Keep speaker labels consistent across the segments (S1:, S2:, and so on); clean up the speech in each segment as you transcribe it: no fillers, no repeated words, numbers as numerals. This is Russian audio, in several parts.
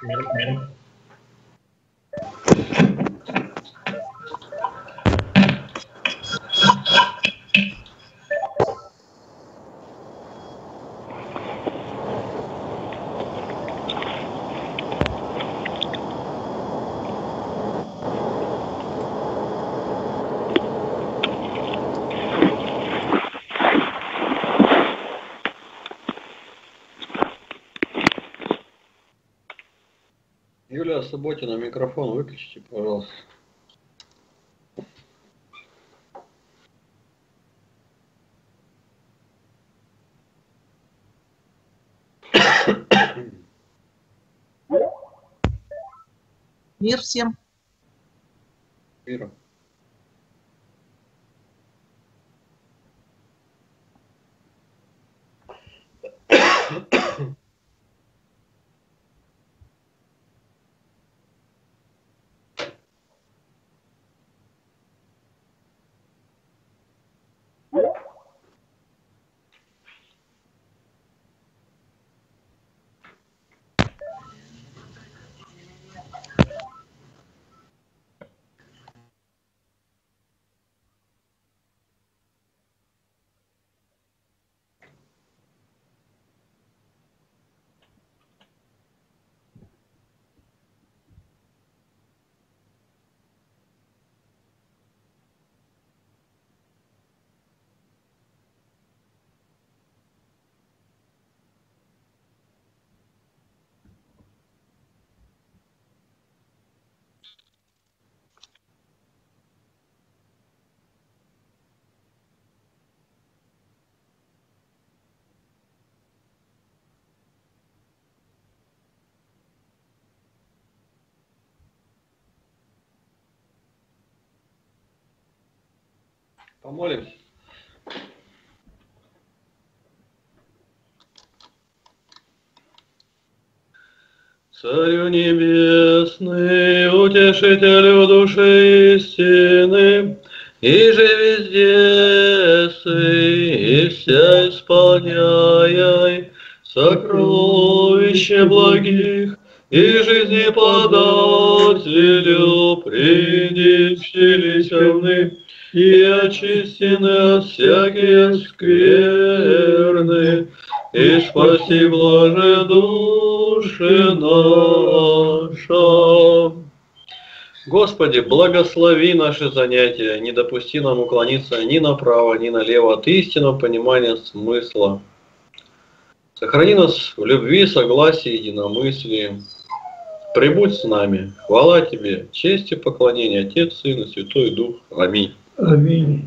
S1: Юлия Субботина, микрофон выключите, пожалуйста.
S2: Мир всем.
S1: Мира. Помолимся. Царю небесный, утешителю души истины, и же везде сы, и вся исполняй сокровище благих, и жизни подателю, приди вселительны, и очистены от всякие скверны, и спаси блаже души наша. Господи, благослови наши занятия, не допусти нам уклониться ни направо, ни налево от истинного понимания смысла. Сохрани нас в любви, согласии, единомыслии. Прибудь с нами. Хвала Тебе, честь и поклонение, Отец, Сын и Святой Дух. Аминь.
S3: Аминь.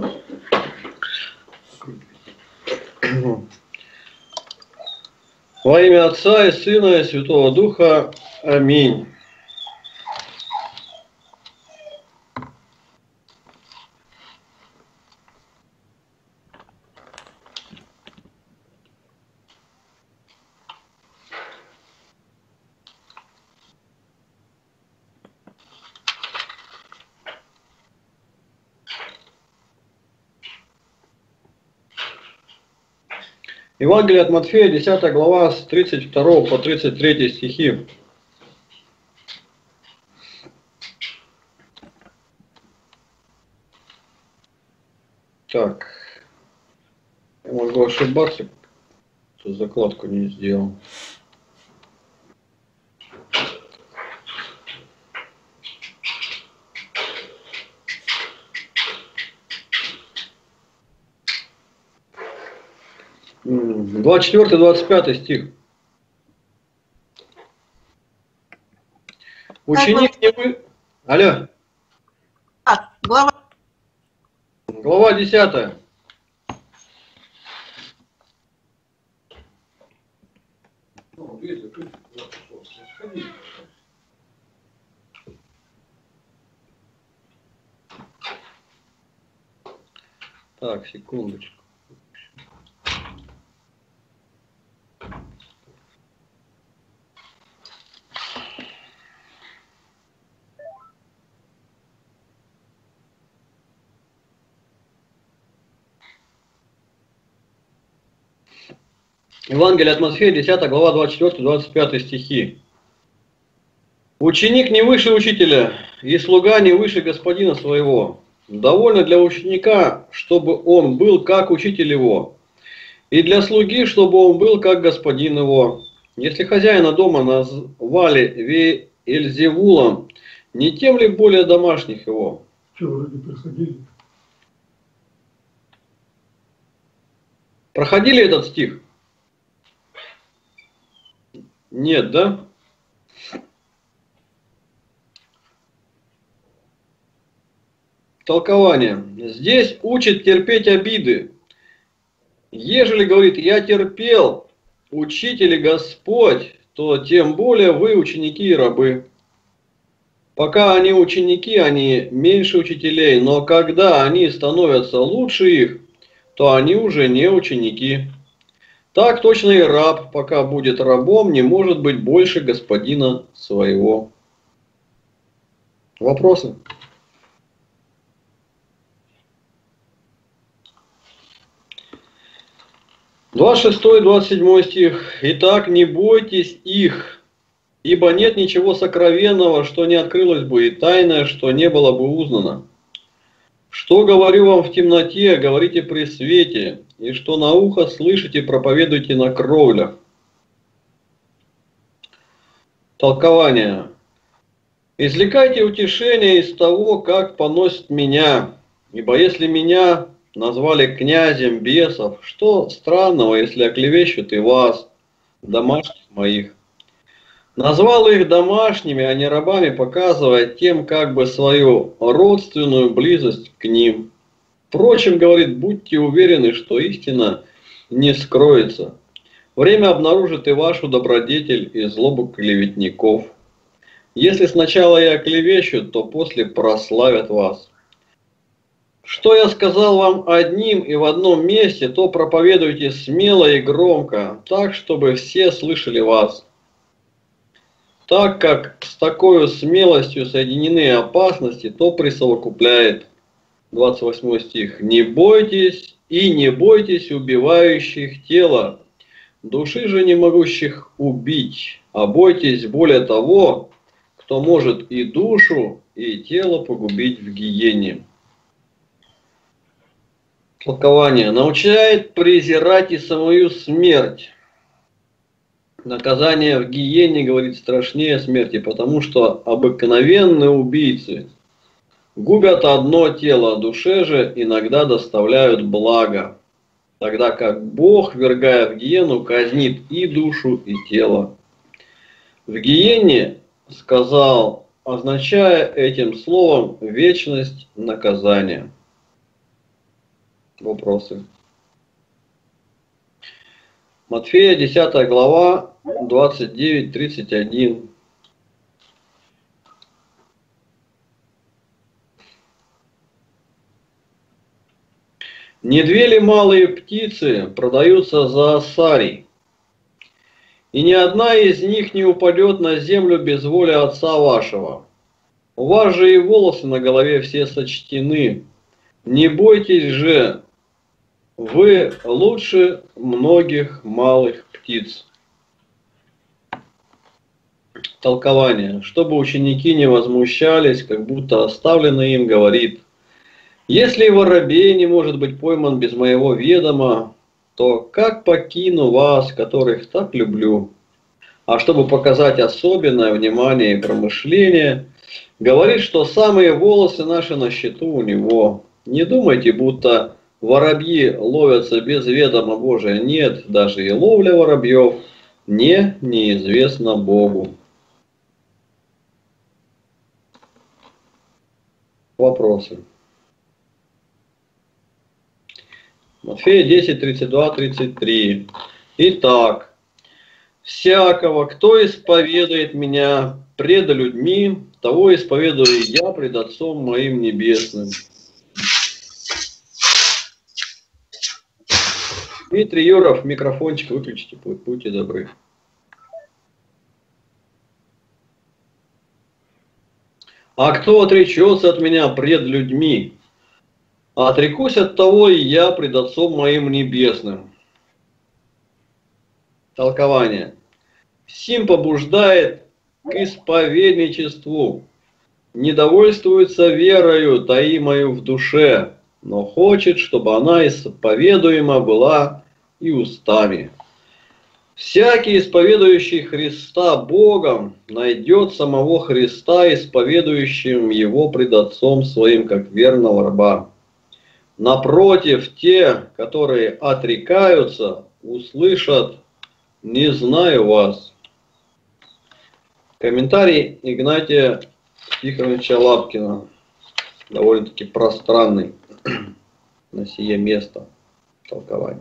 S1: Во имя Отца и Сына и Святого Духа. Аминь. Евангелие от Матфея, 10 глава, с 32 по 33 стихи. Так, я могу ошибаться, что закладку не сделал. М, 24-25 стих. Ученик не вы... Алло. Глава 10. Так, секундочку. Евангелие от Матфея, 10 глава, 24-25 стихи. Ученик не выше учителя, и слуга не выше господина своего. Довольно для ученика, чтобы он был как учитель его, и для слуги, чтобы он был как господин его. Если хозяина дома назвали Веельзевулом, не тем ли более домашних его?
S3: Что, вроде проходили?
S1: Проходили этот стих? Нет, да? Толкование. Здесь учит терпеть обиды. Ежели, говорит, я терпел, учитель и Господь, то тем более вы ученики и рабы. Пока они ученики, они меньше учителей, но когда они становятся лучше их, то они уже не ученики. Так точно и раб, пока будет рабом, не может быть больше господина своего. Вопросы? Двадцать 26-27 стих. Итак, не бойтесь их, ибо нет ничего сокровенного, что не открылось бы, и тайное, что не было бы узнано. Что говорю вам в темноте, говорите при свете, и что на ухо слышите, проповедуйте на кровлях. Толкование. Извлекайте утешение из того, как поносит меня, ибо если меня назвали князем бесов, что странного, если оклевещут и вас, домашних моих. Назвал их домашними, а не рабами, показывая тем как бы свою родственную близость к ним. Впрочем, говорит, будьте уверены, что истина не скроется. Время обнаружит и вашу добродетель, и злобу клеветников. Если сначала и оклевещут, то после прославят вас. Что я сказал вам одним и в одном месте, то проповедуйте смело и громко, так, чтобы все слышали вас. Так как с такой смелостью соединены опасности, то присовокупляет. 28 стих. Не бойтесь и не бойтесь убивающих тело, души же не могущих убить, а бойтесь более того, кто может и душу, и тело погубить в гиене. Толкование. Научает презирать и самую смерть. Наказание в гиене, говорит, страшнее смерти, потому что обыкновенные убийцы губят одно тело, а душе же иногда доставляют благо, тогда как Бог, ввергая в гиену, казнит и душу, и тело. В гиене, сказал, означая этим словом вечность наказания. Вопросы? Матфея, 10 глава, 29-31. Не две ли малые птицы продаются за осарий, и ни одна из них не упадет на землю без воли Отца вашего? У вас же и волосы на голове все сочтены. Не бойтесь же, вы лучше многих малых птиц. Толкование. Чтобы ученики не возмущались, как будто оставленный им, говорит: если воробей не может быть пойман без моего ведома, то как покину вас, которых так люблю? А чтобы показать особенное внимание и промышление, говорит, что самые волосы наши на счету у него. Не думайте, будто воробьи ловятся без ведома Божия. Нет, даже и ловля воробьев неизвестна Богу. Вопросы? Матфея 10, 32, 33. Итак, всякого, кто исповедует меня пред людьми, того исповедую я пред Отцом моим Небесным. Дмитрий Юров, микрофончик выключите, будьте добры. А кто отречется от меня пред людьми? Отрекусь от того и я пред Отцом моим Небесным. Толкование. Сим побуждает к исповедничеству, не довольствуется верою, таимою в душе, но хочет, чтобы она исповедуема была и устами. Всякий, исповедующий Христа Богом, найдет самого Христа, исповедующим Его пред Отцом Своим, как верного раба. Напротив, те, которые отрекаются, услышат: «Не знаю вас». Комментарий Игнатия Тихоновича Лапкина, довольно-таки пространный на сие место толкование.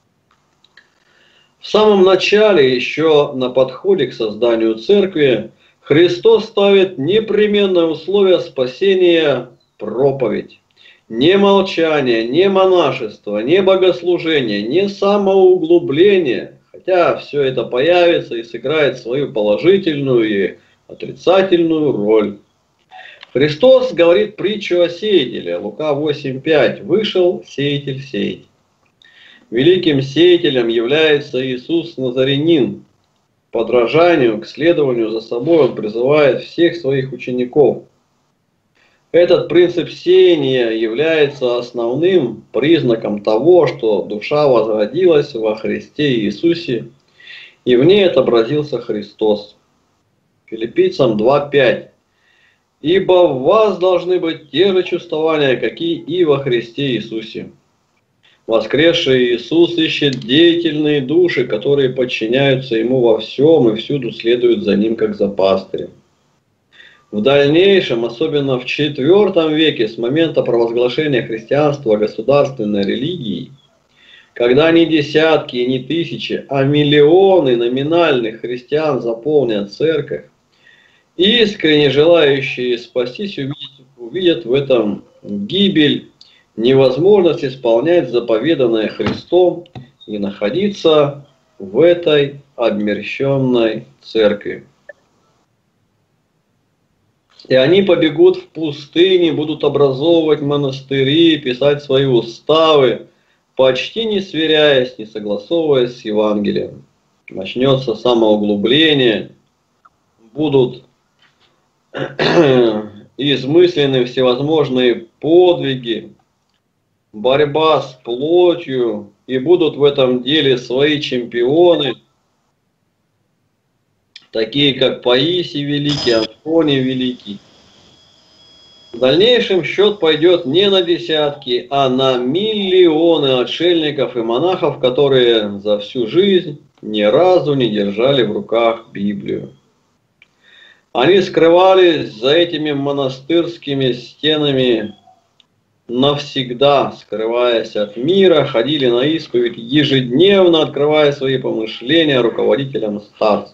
S1: В самом начале, еще на подходе к созданию церкви, Христос ставит непременное условие спасения – проповедь. Не молчание, не монашество, не богослужение, не самоуглубление, хотя все это появится и сыграет свою положительную и отрицательную роль. Христос говорит притчу о сеятеле, Лука 8:5. «Вышел сеятель сеять». Великим сеятелем является Иисус Назарянин. К подражанию, к следованию за собой он призывает всех своих учеников. Этот принцип сеяния является основным признаком того, что душа возродилась во Христе Иисусе, и в ней отобразился Христос. Филиппийцам 2:5. «Ибо в вас должны быть те же чувствования, какие и во Христе Иисусе». Воскресший Иисус ищет деятельные души, которые подчиняются Ему во всем и всюду следуют за Ним, как за пастырем. В дальнейшем, особенно в IV веке, с момента провозглашения христианства государственной религией, когда не десятки и не тысячи, а миллионы номинальных христиан заполнят церковь, искренне желающие спастись увидят в этом гибель, невозможность исполнять заповеданное Христом и находиться в этой обмерщенной церкви. И они побегут в пустыне, будут образовывать монастыри, писать свои уставы, почти не сверяясь, не согласовываясь с Евангелием. Начнется самоуглубление, будут измыслены всевозможные подвиги, борьба с плотью, и будут в этом деле свои чемпионы, такие как Паисий Великий, Антоний Великий. В дальнейшем счет пойдет не на десятки, а на миллионы отшельников и монахов, которые за всю жизнь ни разу не держали в руках Библию. Они скрывались за этими монастырскими стенами навсегда, скрываясь от мира, ходили на исповедь, ежедневно открывая свои помышления руководителям-старцам.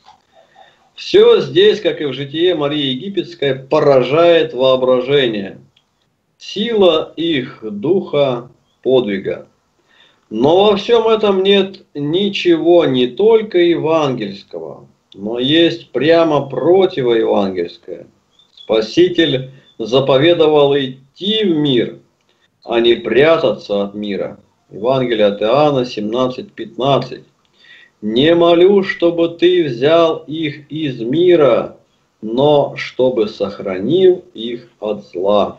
S1: Все здесь, как и в житие Марии Египетской, поражает воображение. Сила их духа подвига. Но во всем этом нет ничего не только евангельского, но есть прямо противоевангельское. Спаситель заповедовал идти в мир, а не прятаться от мира. Евангелие от Иоанна 17:15. «Не молю, чтобы ты взял их из мира, но чтобы сохранил их от зла».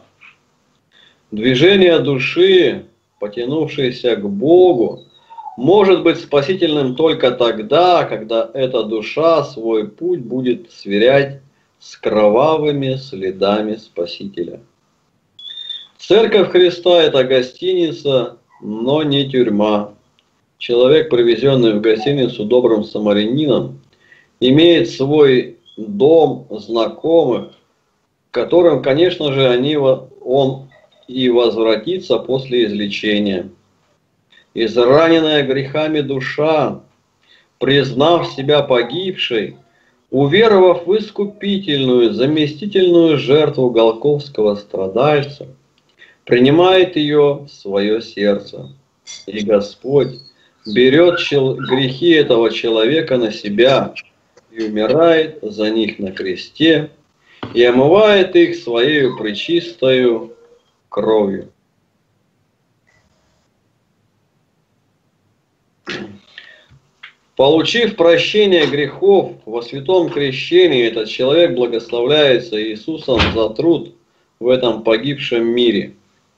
S1: Движение души, потянувшейся к Богу, может быть спасительным только тогда, когда эта душа свой путь будет сверять с кровавыми следами Спасителя. Церковь Христа – это гостиница, но не тюрьма. Человек, привезенный в гостиницу добрым самарянином, имеет свой дом знакомых, к которым, конечно же, он и возвратится после излечения. Израненная грехами душа, признав себя погибшей, уверовав в искупительную, заместительную жертву голгофского страдальца, принимает ее в свое сердце. И Господь берет грехи этого человека на себя и умирает за них на кресте и омывает их своею пречистою кровью. Получив прощение грехов во святом крещении, этот человек благословляется Иисусом за труд в этом погибшем мире.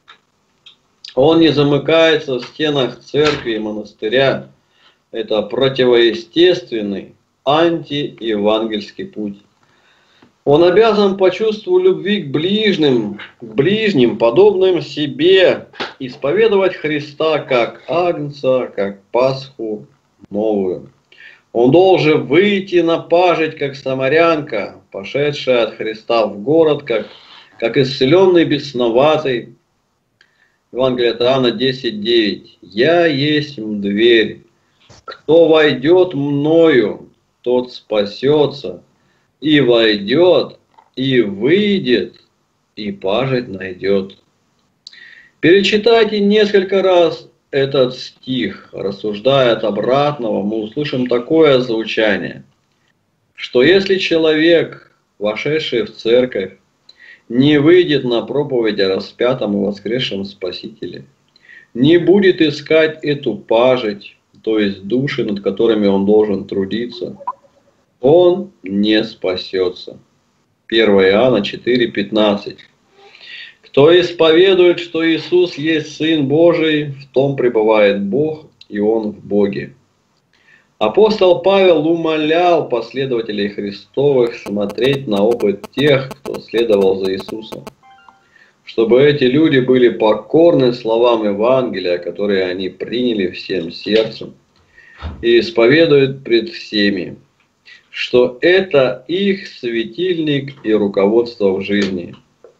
S1: Он не замыкается в стенах церкви и монастыря. Это противоестественный, антиевангельский путь. Он обязан по чувству любви к ближним, подобным себе, исповедовать Христа как Агнца, как Пасху новую. Он должен выйти на пажить, как самарянка, пошедшая от Христа в город, как исцеленный бесноватый. Евангелие от Иоанна 10:9. «Я есть дверь. Кто войдет мною, тот спасется, и войдет, и выйдет, и пажить найдет». Перечитайте несколько раз этот стих, рассуждая от обратного, мы услышим такое звучание, что если человек, вошедший в церковь, не выйдет на проповедь о распятом и воскресшем Спасителе, не будет искать эту пажить, то есть души, над которыми он должен трудиться, он не спасется. 1 Иоанна 4:15. Кто исповедует, что Иисус есть Сын Божий, в том пребывает Бог, и Он в Боге. Апостол Павел умолял последователей Христовых смотреть на опыт тех, кто следовал за Иисусом, чтобы эти люди были покорны словам Евангелия, которые они приняли всем сердцем, и исповедуют пред всеми, что это их светильник и руководство в жизни.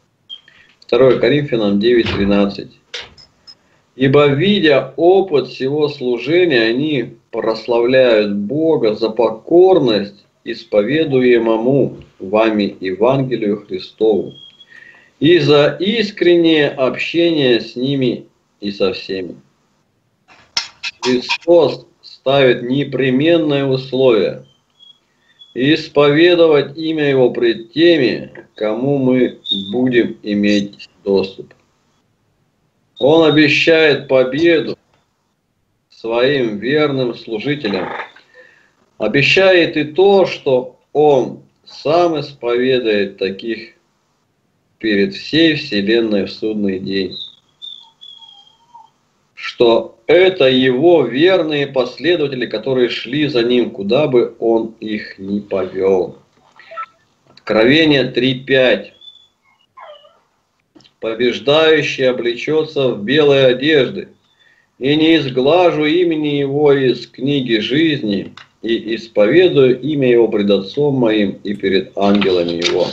S1: 2 Коринфянам 9:13. Ибо, видя опыт всего служения, они прославляют Бога за покорность исповедуемому вами Евангелию Христову и за искреннее общение с ними и со всеми. Христос ставит непременное условие исповедовать имя Его пред теми, кому мы будем иметь доступ. Он обещает победу своим верным служителям. Обещает и то, что Он сам исповедает таких перед всей вселенной в судный день. Что это Его верные последователи, которые шли за Ним, куда бы Он их ни повел. Откровение 3:5. Побеждающий облечется в белые одежды, и не изглажу имени Его из книги жизни, и исповедую имя Его пред Отцом Моим и перед ангелами Его.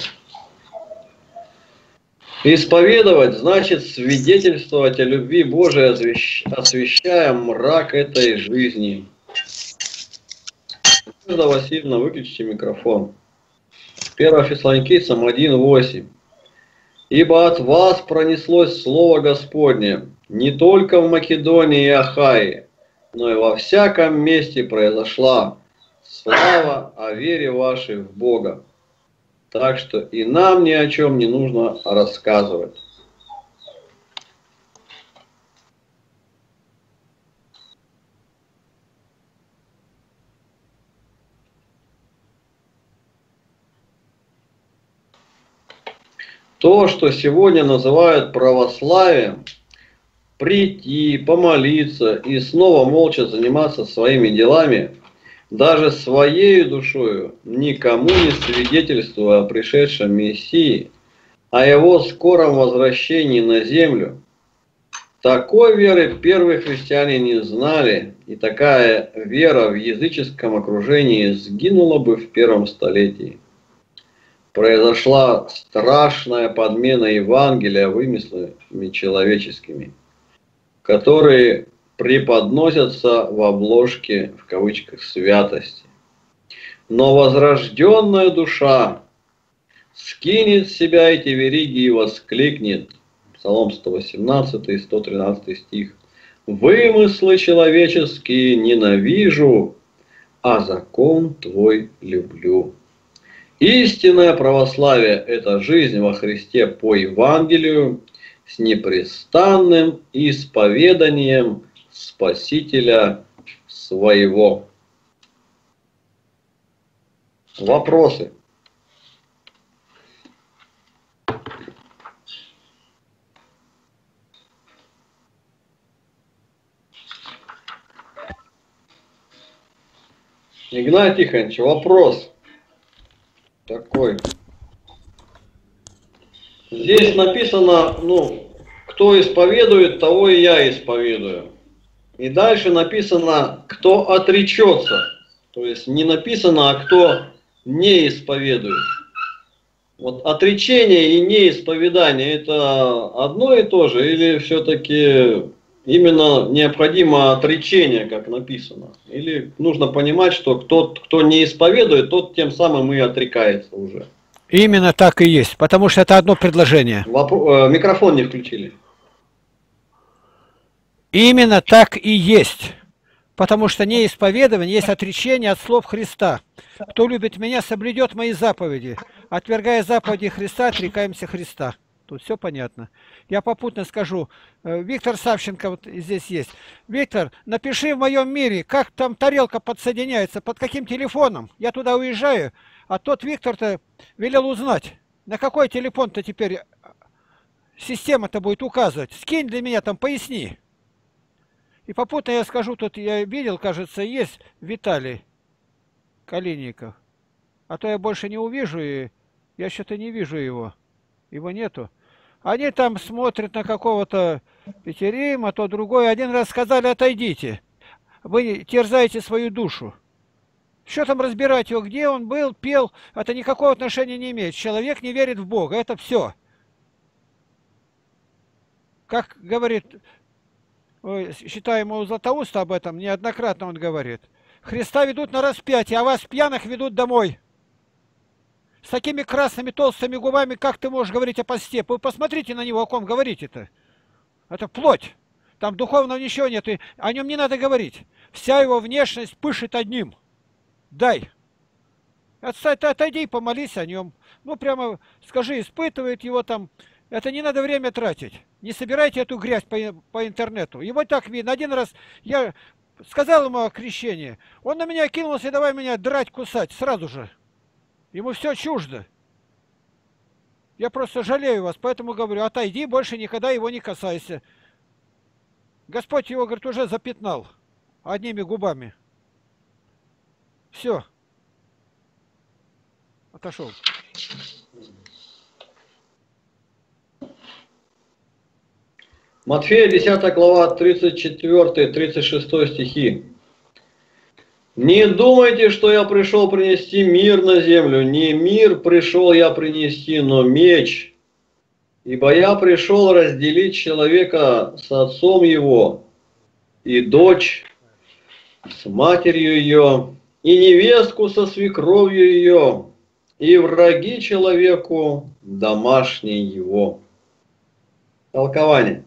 S1: Исповедовать значит свидетельствовать о любви Божией, освещая мрак этой жизни. Надежда Васильевна, выключите микрофон. 1 Фессалоникийцам 1:8. Ибо от вас пронеслось слово Господне не только в Македонии и Ахае, но и во всяком месте произошла слава о вере вашей в Бога. Так что и нам ни о чем не нужно рассказывать. То, что сегодня называют православием, прийти, помолиться и снова молча заниматься своими делами, даже своей душою, никому не свидетельствуя о пришедшем Мессии, о Его скором возвращении на землю, такой веры первые христиане не знали, и такая вера в языческом окружении сгинула бы в первом столетии. Произошла страшная подмена Евангелия вымыслами человеческими, которые преподносятся в обложке, в кавычках, святости. Но возрожденная душа скинет с себя эти вериги и воскликнет, Псалом 118, 113 стих, «Вымыслы человеческие ненавижу, а закон Твой люблю». Истинное православие – это жизнь во Христе по Евангелию с непрестанным исповеданием Спасителя своего. Вопросы? Игнатий Тихонович, вопрос такой. Здесь написано, кто исповедует, того и я исповедую. И дальше написано, кто отречется. То есть не написано, а кто не исповедует. Вот отречение и неисповедание это одно и то же, или все-таки именно необходимо отречение, как написано? Или нужно понимать, что кто не исповедует, тот тем самым и отрекается уже?
S3: Именно так и есть, потому что это одно предложение.
S1: Микрофон не включили.
S3: Именно так и есть. Потому что неисповедование есть отречение от слов Христа. Кто любит меня, соблюдет мои заповеди. Отвергая заповеди Христа, отрекаемся Христа. Тут все понятно. Я попутно скажу. Виктор Савченко вот здесь есть. Виктор, напиши в моем мире, как там тарелка подсоединяется, под каким телефоном. Я туда уезжаю, а тот Виктор-то велел узнать, на какой телефон-то теперь система-то будет указывать. Скинь для меня там, поясни. И попутно я скажу, тут я видел, кажется, есть Виталий Калинников. А то я больше не увижу, и я что-то не вижу его. Его нету. Они там смотрят на какого-то Петерима, то другой. Один раз сказали, отойдите. Вы терзаете свою душу. Что там разбирать его, где он был, пел, это никакого отношения не имеет. Человек не верит в Бога, это все. Как говорит... Считаем у Златоуста об этом, неоднократно он говорит. Христа ведут на распятие, а вас пьяных ведут домой. С такими красными толстыми губами, как ты можешь говорить о посте? Вы посмотрите на него, о ком говорите-то. Это плоть. Там духовного ничего нет, и о нем не надо говорить. Вся его внешность пышет одним. Дай. Отойди и помолись о нем. Прямо скажи, испытывает его там. Это не надо время тратить. Не собирайте эту грязь по интернету. Его так видно. Один раз я сказал ему о крещении. Он на меня кинулся и давай меня драть, кусать сразу же. Ему все чуждо. Я просто жалею вас, поэтому говорю, отойди, больше никогда его не касайся. Господь его, говорит, уже запятнал одними губами. Все. Отошел.
S1: Матфея 10 глава 34-36 стихи. «Не думайте, что я пришел принести мир на землю. Не мир пришел я принести, но меч. Ибо я пришел разделить человека с отцом его, и дочь с матерью ее, и невестку со свекровью ее, и враги человеку домашние его». Толкование.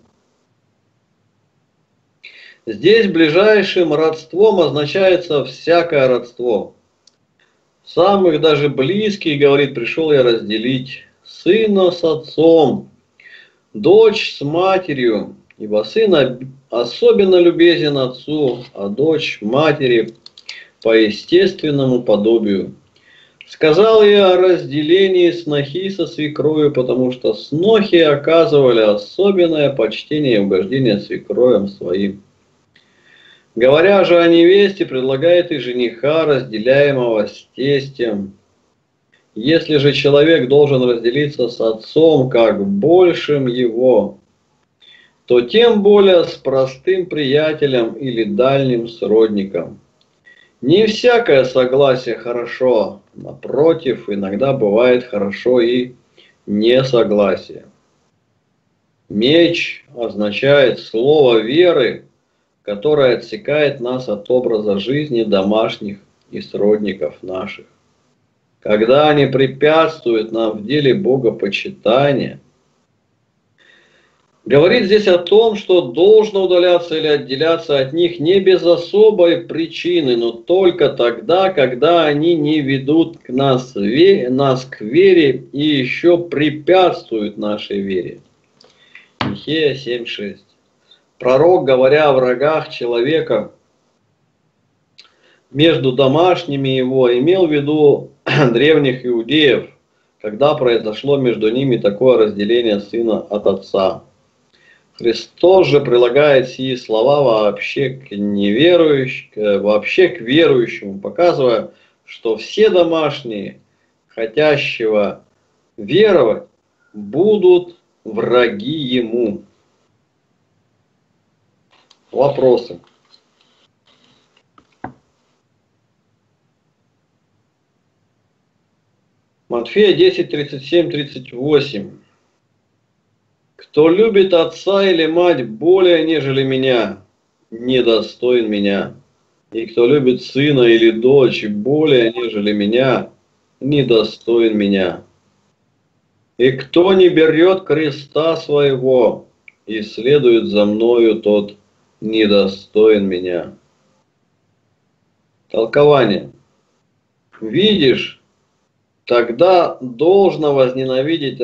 S1: Здесь ближайшим родством означается всякое родство. Самых даже близких, говорит, пришел я разделить сына с отцом, дочь с матерью, ибо сын особенно любезен отцу, а дочь матери по естественному подобию. Сказал я о разделении снохи со свекровью, потому что снохи оказывали особенное почтение и угождение свекровям своим. Говоря же о невесте, предлагает и жениха, разделяемого с тестем. Если же человек должен разделиться с отцом, как большим его, то тем более с простым приятелем или дальним сродником. Не всякое согласие хорошо, напротив, иногда бывает хорошо и несогласие. Меч означает слово веры, которое отсекает нас от образа жизни домашних и сродников наших. Когда они препятствуют нам в деле богопочитания, говорит здесь о том, что должно удаляться или отделяться от них не без особой причины, но только тогда, когда они не ведут нас к вере и еще препятствуют нашей вере. Михея 7:6. Пророк, говоря о врагах человека между домашними его, имел в виду древних иудеев, когда произошло между ними такое разделение сына от отца. Христос же прилагает сии слова вообще к верующему, показывая, что все домашние, хотящего веровать, будут враги ему. Вопросы. Матфея 10, 37, 38. Кто любит отца или мать более, нежели меня, недостоин меня. И кто любит сына или дочь более, нежели меня, недостоин меня. И кто не берет креста своего и следует за мною, тот недостоин меня. Толкование. Видишь, тогда должно возненавидеть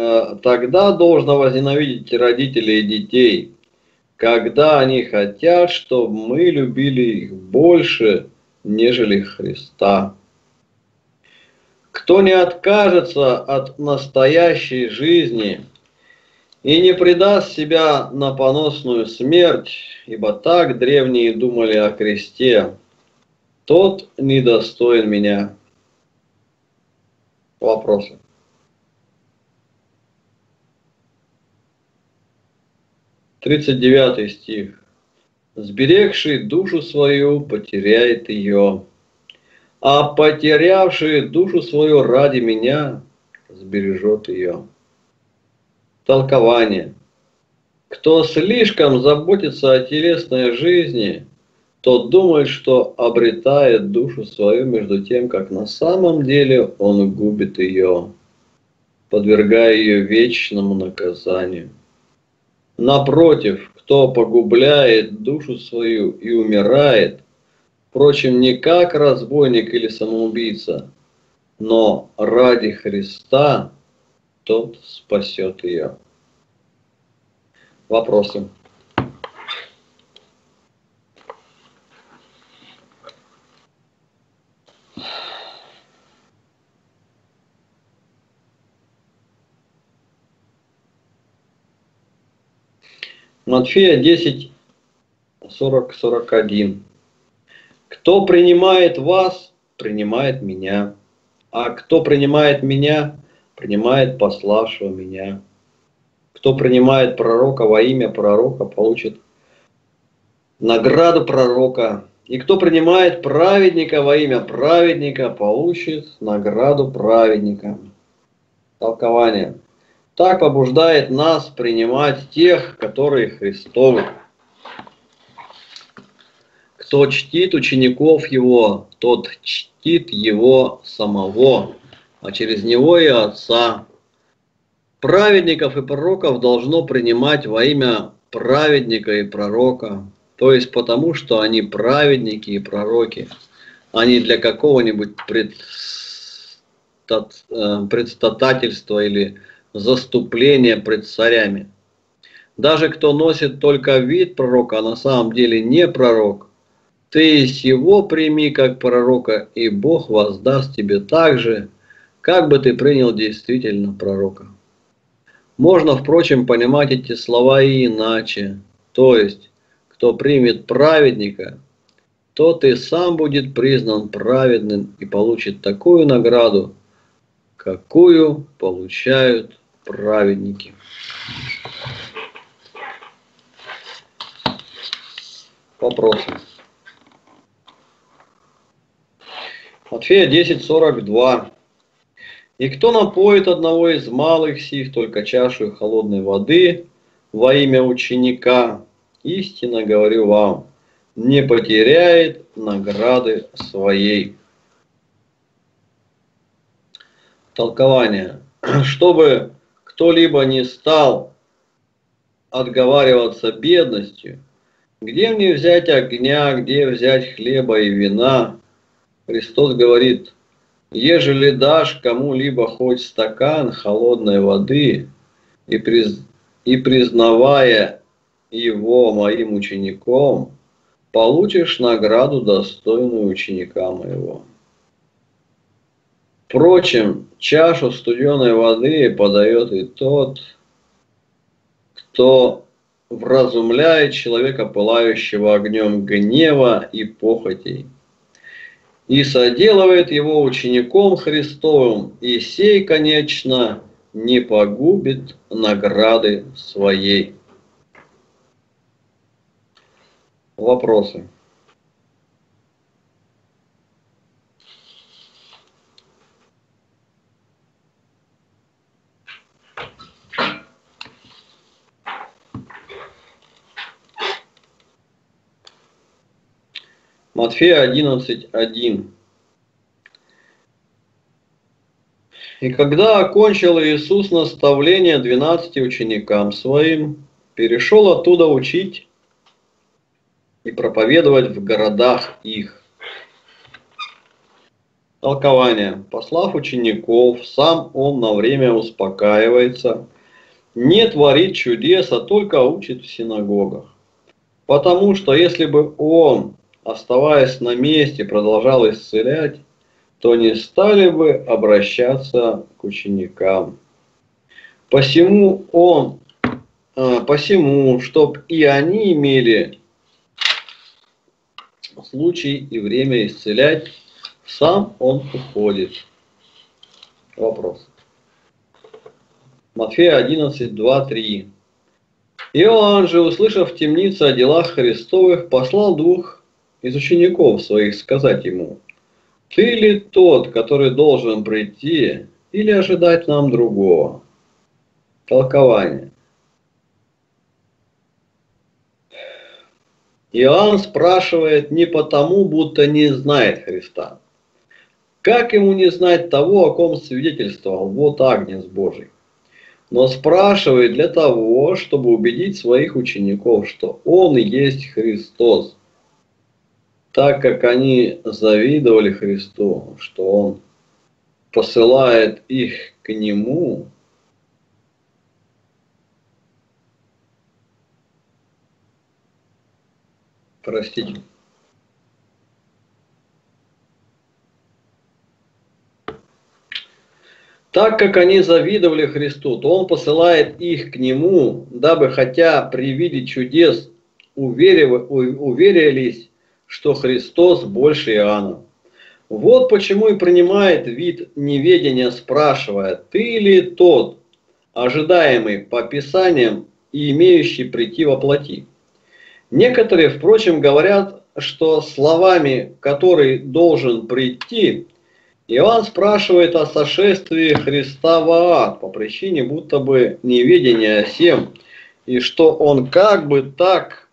S1: родителей и детей, когда они хотят, чтобы мы любили их больше, нежели Христа. Кто не откажется от настоящей жизни и не предаст себя на поносную смерть, ибо так древние думали о кресте, тот недостоин меня. Вопросы. Тридцать 39 стих. Сберегший душу свою потеряет ее, а потерявший душу свою ради меня сбережет ее. Толкование. Кто слишком заботится о телесной жизни, тот думает, что обретает душу свою, между тем, как на самом деле он губит ее, подвергая ее вечному наказанию. Напротив, кто погубляет душу свою и умирает, впрочем, не как разбойник или самоубийца, но ради Христа, тот спасет ее. Вопросы. Матфея 10, 40-41. Кто принимает вас, принимает меня, а кто принимает меня, принимает пославшего меня. Кто принимает пророка во имя пророка, получит награду пророка. И кто принимает праведника во имя праведника, получит награду праведника. Толкование. Так побуждает нас принимать тех, которые Христовы. Кто чтит учеников Его, тот чтит Его самого, а через Него и Отца. Праведников и пророков должно принимать во имя праведника и пророка, то есть потому, что они праведники и пророки, а не для какого-нибудь предстательства или заступления пред царями. Даже кто носит только вид пророка, а на самом деле не пророк, ты его прими как пророка, и Бог воздаст тебе так же, как бы ты принял действительно пророка. Можно, впрочем, понимать эти слова и иначе. То есть, кто примет праведника, тот и сам будет признан праведным и получит такую награду, какую получают праведники. Вопросы. Матфея 10:42. И кто напоит одного из малых сих только чашу холодной воды во имя ученика, истинно говорю вам, не потеряет награды своей. Толкование. Чтобы кто-либо не стал отговариваться бедностью, где мне взять огня, где взять хлеба и вина, Христос говорит, ежели дашь кому-либо хоть стакан холодной воды и признавая его моим учеником, получишь награду, достойную ученика моего. Впрочем, чашу студеной воды подает и тот, кто вразумляет человека, пылающего огнем гнева и похотей, и соделывает его учеником Христовым, и сей, конечно, не погубит награды своей. Вопросы? Матфея 11:1. И когда окончил Иисус наставление 12 ученикам своим, перешел оттуда учить и проповедовать в городах их. Толкование. Послав учеников, сам он на время успокаивается, не творит чудес, а только учит в синагогах. Потому что если бы он, оставаясь на месте, продолжал исцелять, то не стали бы обращаться к ученикам. Посему, чтоб и они имели случай и время исцелять, сам он уходит. Вопрос. Матфея 11:2-3. Иоанн же, услышав в темнице о делах Христовых, послал двух из учеников своих сказать ему: «Ты ли тот, который должен прийти, или ожидать нам другого?» Толкование. Иоанн спрашивает не потому, будто не знает Христа. Как ему не знать того, о ком свидетельствовал вот Агнец Божий? Но спрашивает для того, чтобы убедить своих учеников, что он и есть Христос, так как они завидовали Христу, что он посылает их к Нему. Простите. Так как они завидовали Христу, то Он посылает их к Нему, дабы, хотя при виде чудес уверились, что Христос больше Иоанна. Вот почему и принимает вид неведения, спрашивая: «Ты ли тот, ожидаемый по Писаниям и имеющий прийти во плоти?» Некоторые, впрочем, говорят, что словами «который должен прийти» Иоанн спрашивает о сошествии Христа в ад по причине будто бы неведения о сем, и что он как бы так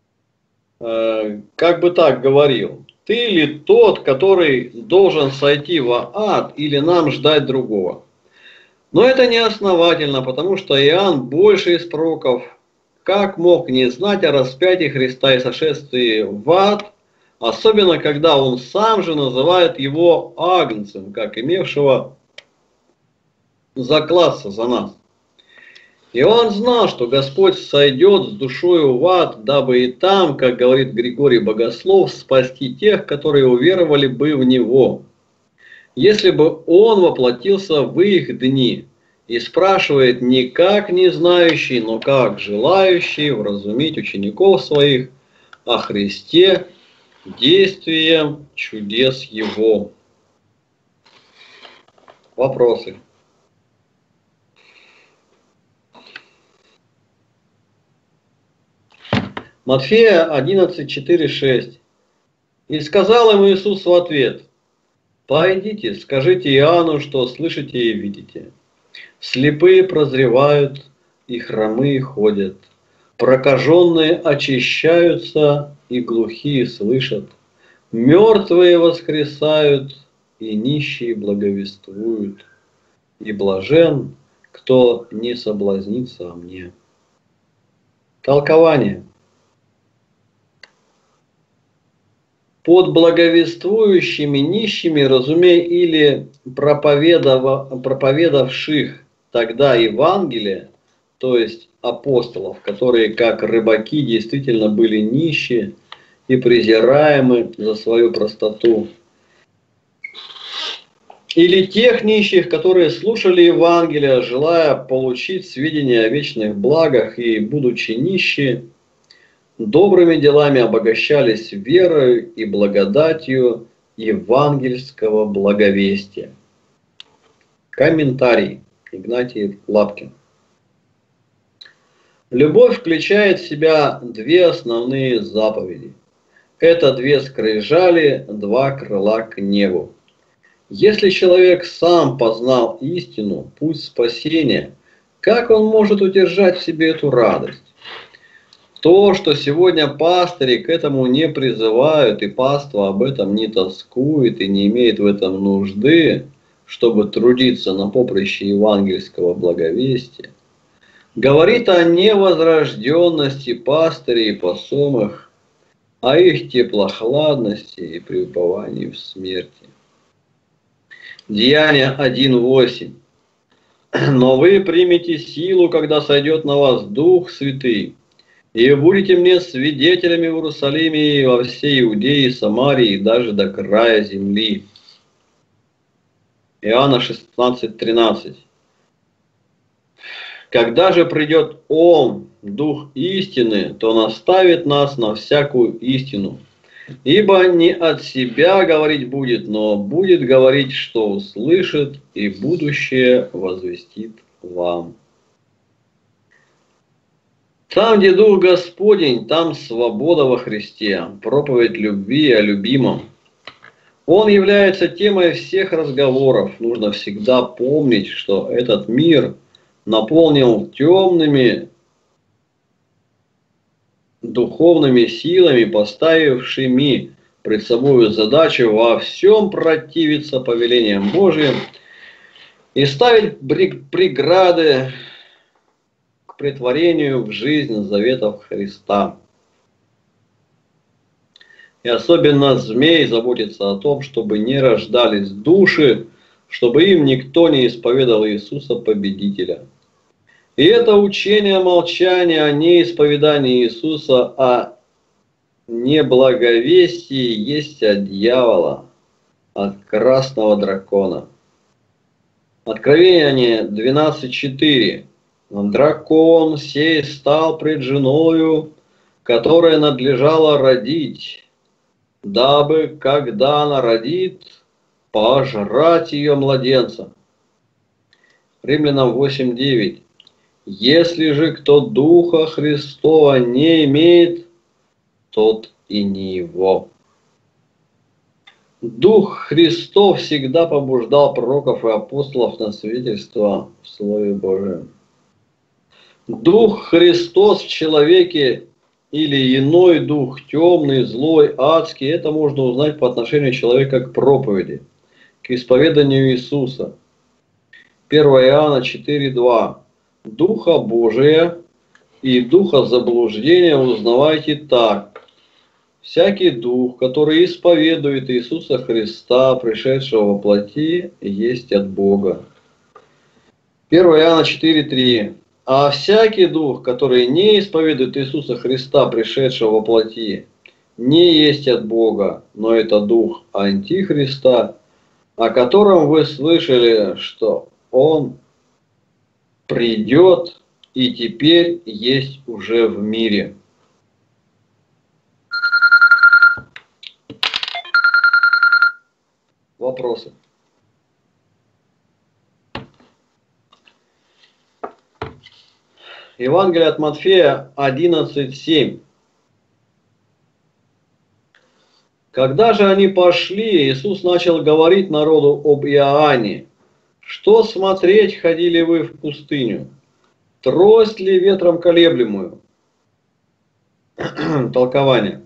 S1: говорил: «Ты ли тот, который должен сойти в ад, или нам ждать другого?» Но это не основательно, потому что Иоанн больше из пророков как мог не знать о распятии Христа и сошествии в ад, особенно когда он сам же называет его агнцем, как имевшего заклясться за нас. Иоанн знал, что Господь сойдет с душою в ад, дабы и там, как говорит Григорий Богослов, спасти тех, которые уверовали бы в Него. Если бы Он воплотился в их дни, и спрашивает не как не знающий, но как желающий вразумить учеников своих о Христе действием чудес Его. Вопросы? Матфея 11:4-6. И сказал им Иисус в ответ: «Пойдите, скажите Иоанну, что слышите и видите. Слепые прозревают, и хромые ходят, прокаженные очищаются, и глухие слышат, мертвые воскресают, и нищие благовествуют, и блажен, кто не соблазнится о мне». Толкование. Под благовествующими нищими разумей или проповедовавших тогда Евангелие, то есть апостолов, которые как рыбаки действительно были нищие и презираемы за свою простоту. Или тех нищих, которые слушали Евангелие, желая получить сведения о вечных благах и, будучи нищие, добрыми делами обогащались верою и благодатью евангельского благовестия. Комментарий. Игнатий Лапкин. Любовь включает в себя две основные заповеди. Это две скрижали, два крыла к небу. Если человек сам познал истину, путь спасения, как он может удержать в себе эту радость? То, что сегодня пастыри к этому не призывают, и паства об этом не тоскует и не имеет в этом нужды, чтобы трудиться на поприще евангельского благовестия, говорит о невозрожденности пастырей и посомых, о их теплохладности и преуповании в смерти. Деяния 1:8. Но вы примете силу, когда сойдет на вас Дух Святый, и вы будете мне свидетелями в Иерусалиме и во всей Иудее и Самарии, и даже до края земли. Иоанна 16:13. Когда же придет Он, Дух истины, то наставит нас на всякую истину. Ибо не от себя говорить будет, но будет говорить, что услышит, и будущее возвестит вам. Там, где Дух Господень, там свобода во Христе, проповедь любви о любимом. Он является темой всех разговоров. Нужно всегда помнить, что этот мир наполнен темными духовными силами, поставившими пред собой задачу во всем противиться повелениям Божиим и ставить преграды к претворению в жизнь заветов Христа. И особенно змей заботится о том, чтобы не рождались души, чтобы им никто не исповедал Иисуса Победителя. И это учение молчания о неисповедании Иисуса, о неблаговестии есть от дьявола, от красного дракона. Откровение 12:4. Дракон сей стал пред женою, которая надлежала родить, дабы, когда она родит, пожрать ее младенца. Римлянам 8:9. Если же кто Духа Христова не имеет, тот и не его. Дух Христов всегда побуждал пророков и апостолов на свидетельство в Слове Божьем. Дух Христос в человеке или иной дух, темный, злой, адский, это можно узнать по отношению человека к проповеди, к исповеданию Иисуса. 1 Иоанна 4:2. Духа Божия и духа заблуждения узнавайте так. Всякий дух, который исповедует Иисуса Христа, пришедшего во плоти, есть от Бога. 1 Иоанна 4:3. А всякий дух, который не исповедует Иисуса Христа, пришедшего во плоти, не есть от Бога, но это дух Антихриста, о котором вы слышали, что он придет и теперь есть уже в мире. Вопросы? Евангелие от Матфея 11:7. Когда же они пошли, Иисус начал говорить народу об Иоанне. Что смотреть ходили вы в пустыню? Трость ли ветром колеблемую? Толкование.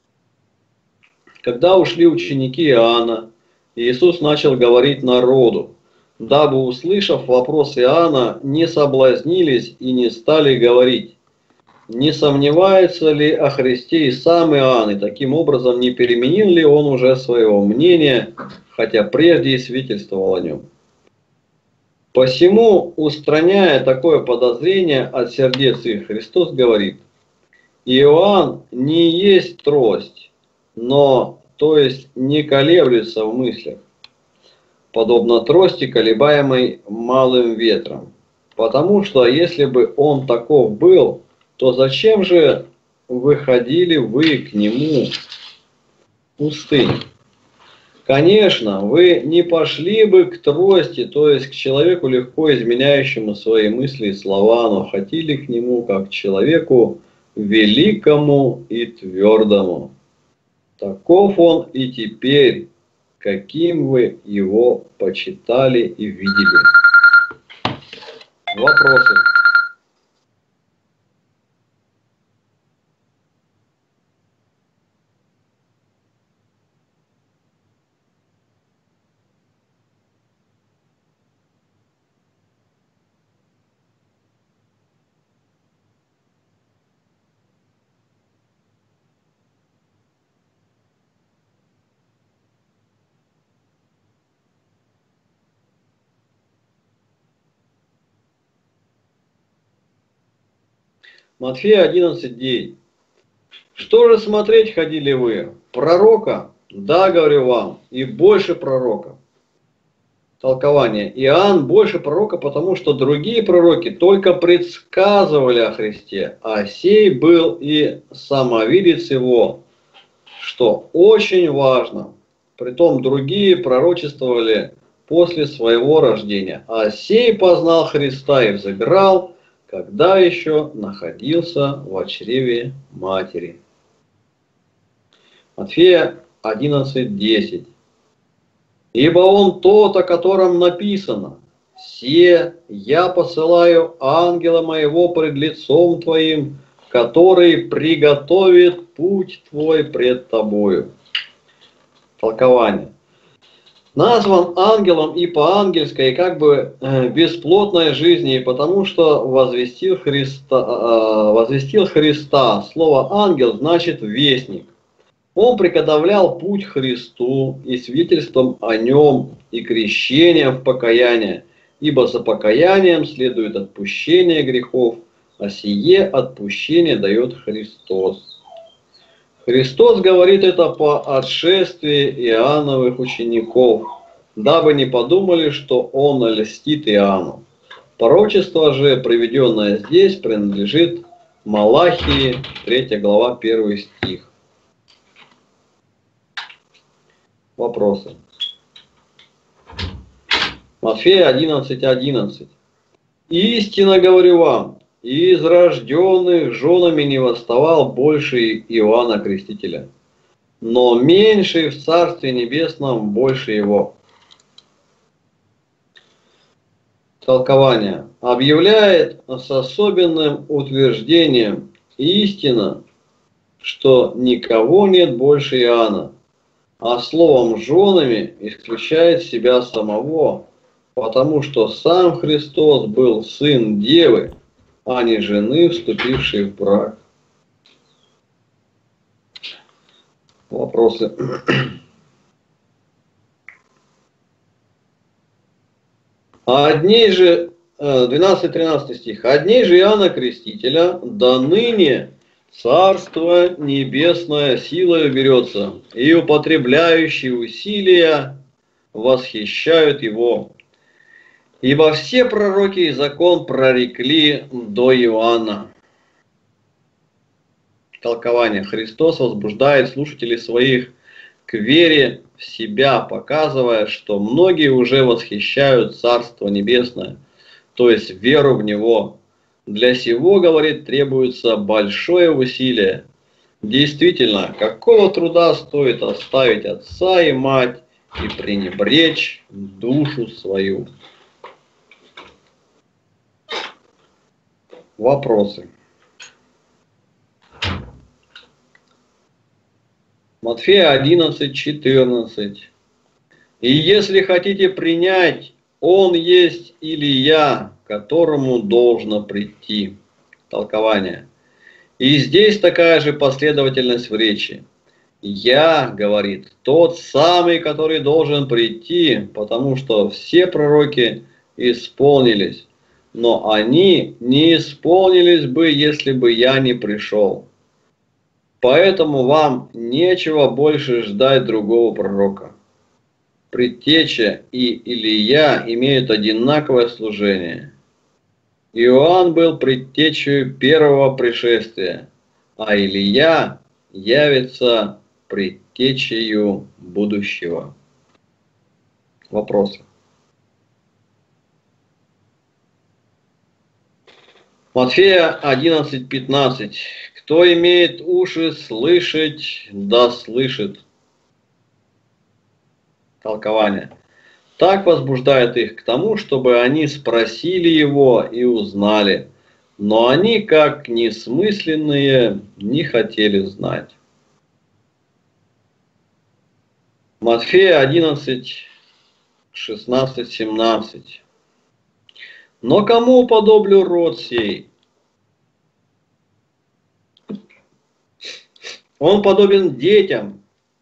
S1: Когда ушли ученики Иоанна, Иисус начал говорить народу, дабы, услышав вопрос Иоанна, не соблазнились и не стали говорить, не сомневается ли о Христе и сам Иоанн, и таким образом не переменил ли он уже своего мнения, хотя прежде и свидетельствовал о нем. Посему, устраняя такое подозрение от сердец их, Христос говорит: Иоанн не есть трость, но, то есть, не колеблется в мыслях. подобно трости, колебаемой малым ветром. Потому что если бы он таков был, то зачем же выходили вы к нему в пустыню? Конечно, вы не пошли бы к трости, то есть к человеку, легко изменяющему свои мысли и слова, но ходили к нему как к человеку великому и твердому. Таков он и теперь, каким вы его почитали и видели. Вопросы? Матфея 11:9. Что же смотреть ходили вы? Пророка? Да, говорю вам, и больше пророка. Толкование. Иоанн больше пророка, потому что другие пророки только предсказывали о Христе, а сей был и самовидец его, что очень важно. Притом другие пророчествовали после своего рождения, а сей познал Христа и взыграл, когда еще находился в чреве матери. Матфея 11:10. Ибо он тот, о котором написано: «Се я посылаю ангела моего пред лицом твоим, который приготовит путь твой пред тобою». Толкование. Назван ангелом и по ангельской, и как бы бесплотной жизни, потому что возвестил Христа. Слово ангел значит вестник. Он приготовлял путь Христу и свидетельством о нем, и крещением в покаяние, ибо за покаянием следует отпущение грехов, а сие отпущение дает Христос. Христос говорит это по отшествии Иоанновых учеников, дабы не подумали, что он льстит Иоанну. Пророчество же, приведенное здесь, принадлежит Малахии, 3 глава, 1 стих. Вопросы. Матфея 11:11. «Истинно говорю вам, из рожденных женами не восставал больше Иоанна Крестителя, но меньший в Царстве Небесном больше его». Толкование. Объявляет с особенным утверждением истина, что никого нет больше Иоанна, а словом «женами» исключает себя самого, потому что сам Христос был сын девы, а не жены, вступившей в брак. Вопросы. Одни же, 12-13 стих. «Одни же Иоанна Крестителя до ныне Царство Небесное силою берется, и употребляющие усилия восхищают его. Ибо все пророки и закон прорекли до Иоанна». Толкование. Христос возбуждает слушателей своих к вере в себя, показывая, что многие уже восхищают Царство Небесное, то есть веру в Него. Для сего, говорит, требуется большое усилие. Действительно, какого труда стоит оставить отца и мать и пренебречь душу свою? Вопросы. Матфея 11:14. «И если хотите принять, Он есть Илия, которому должно прийти». Толкование. И здесь такая же последовательность в речи. «Я, говорит, тот самый, который должен прийти, потому что все пророки исполнились, но они не исполнились бы, если бы я не пришел. Поэтому вам нечего больше ждать другого пророка». Предтеча и Илия имеют одинаковое служение. Иоанн был предтечей первого пришествия, а Илия явится предтечею будущего. Вопросы? Матфея 11:15. Кто имеет уши слышать, да слышит. Толкование. Так возбуждает их к тому, чтобы они спросили его и узнали. Но они, как несмысленные, не хотели знать. Матфея 11, 16, 17. Но кому уподоблю род сей? Он подобен детям,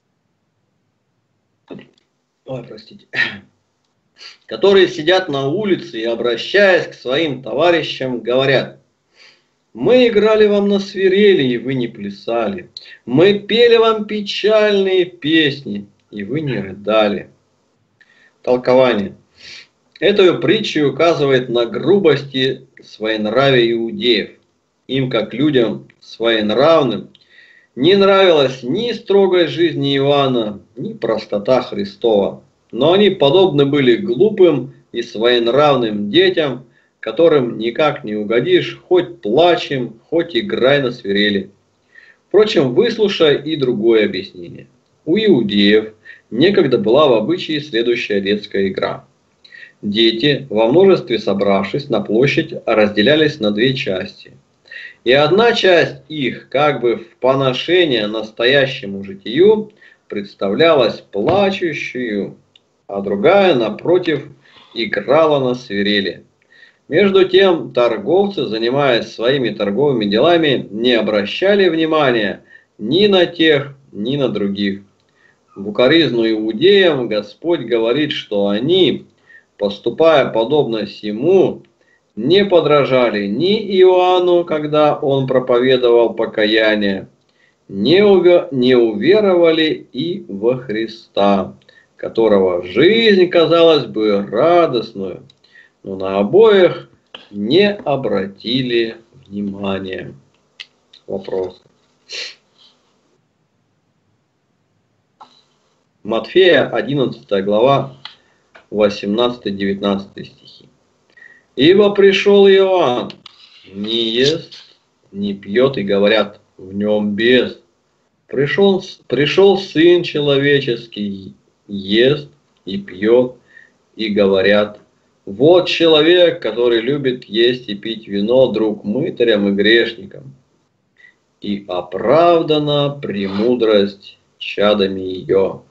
S1: которые сидят на улице и, обращаясь к своим товарищам, говорят: мы играли вам на свирели, и вы не плясали. Мы пели вам печальные песни, и вы не рыдали. Толкование. Эту притчу указывает на грубости своенравия иудеев. Им, как людям своенравным, не нравилась ни строгая жизнь Иоанна, ни простота Христова. Но они подобны были глупым и своенравным детям, которым никак не угодишь, хоть плачем, хоть играй на свирели. Впрочем, выслушай и другое объяснение. У иудеев некогда была в обычае следующая детская игра. Дети, во множестве собравшись на площадь, разделялись на две части. И одна часть их, как бы в поношение настоящему житию, представлялась плачущую, а другая, напротив, играла на свирели. Между тем, торговцы, занимаясь своими торговыми делами, не обращали внимания ни на тех, ни на других. В укоризну иудеям Господь говорит, что они, поступая подобно сему, не подражали ни Иоанну, когда он проповедовал покаяние, не уверовали и во Христа, которого жизнь, казалось бы, радостную, но на обоих не обратили внимания. Вопрос. Матфея 11 глава 18-19 стихи. Ибо пришел Иоанн, не ест, не пьет, и говорят, в нем бес. Пришел Сын Человеческий, ест и пьет, и говорят, вот человек, который любит есть и пить вино, друг мытарям и грешникам. И оправдана премудрость чадами ее.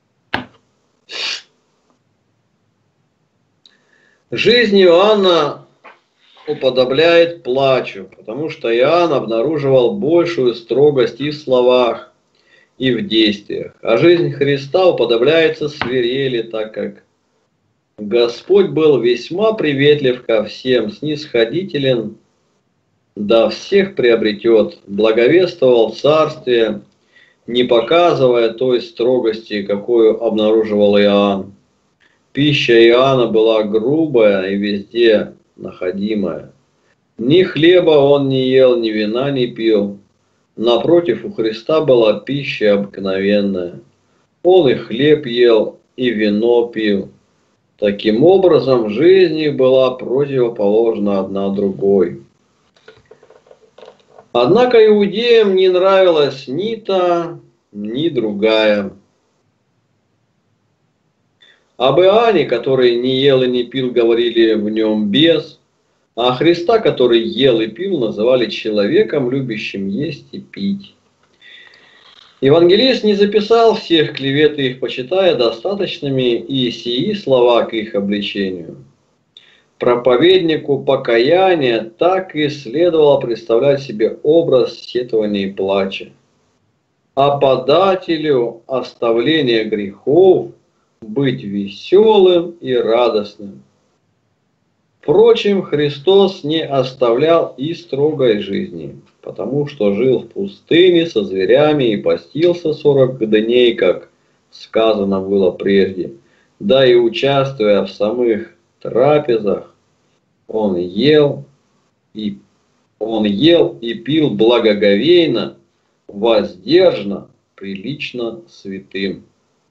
S1: Жизнь Иоанна уподобляет плачу, потому что Иоанн обнаруживал большую строгость и в словах, и в действиях. А жизнь Христа уподобляется свирели, так как Господь был весьма приветлив ко всем, снисходителен, да всех приобретет, благовествовал царствие, не показывая той строгости, какую обнаруживал Иоанн. Пища Иоанна была грубая и везде находимая. Ни хлеба он не ел, ни вина не пил. Напротив, у Христа была пища обыкновенная. Он и хлеб ел, и вино пил. Таким образом, жизнь их была противоположна одна другой. Однако иудеям не нравилась ни та, ни другая. Об Иоанне, который не ел и не пил, говорили в нем бес, а Христа, который ел и пил, называли человеком, любящим есть и пить. Евангелист не записал всех клевет их, почитая достаточными и сии слова к их обличению. Проповеднику покаяния так и следовало представлять себе образ сетования и плача, а подателю оставления грехов быть веселым и радостным. Впрочем, Христос не оставлял и строгой жизни, потому что жил в пустыне со зверями и постился 40 дней, как сказано было прежде, да и участвуя в самых трапезах, он ел и пил благоговейно, воздержно, прилично святым.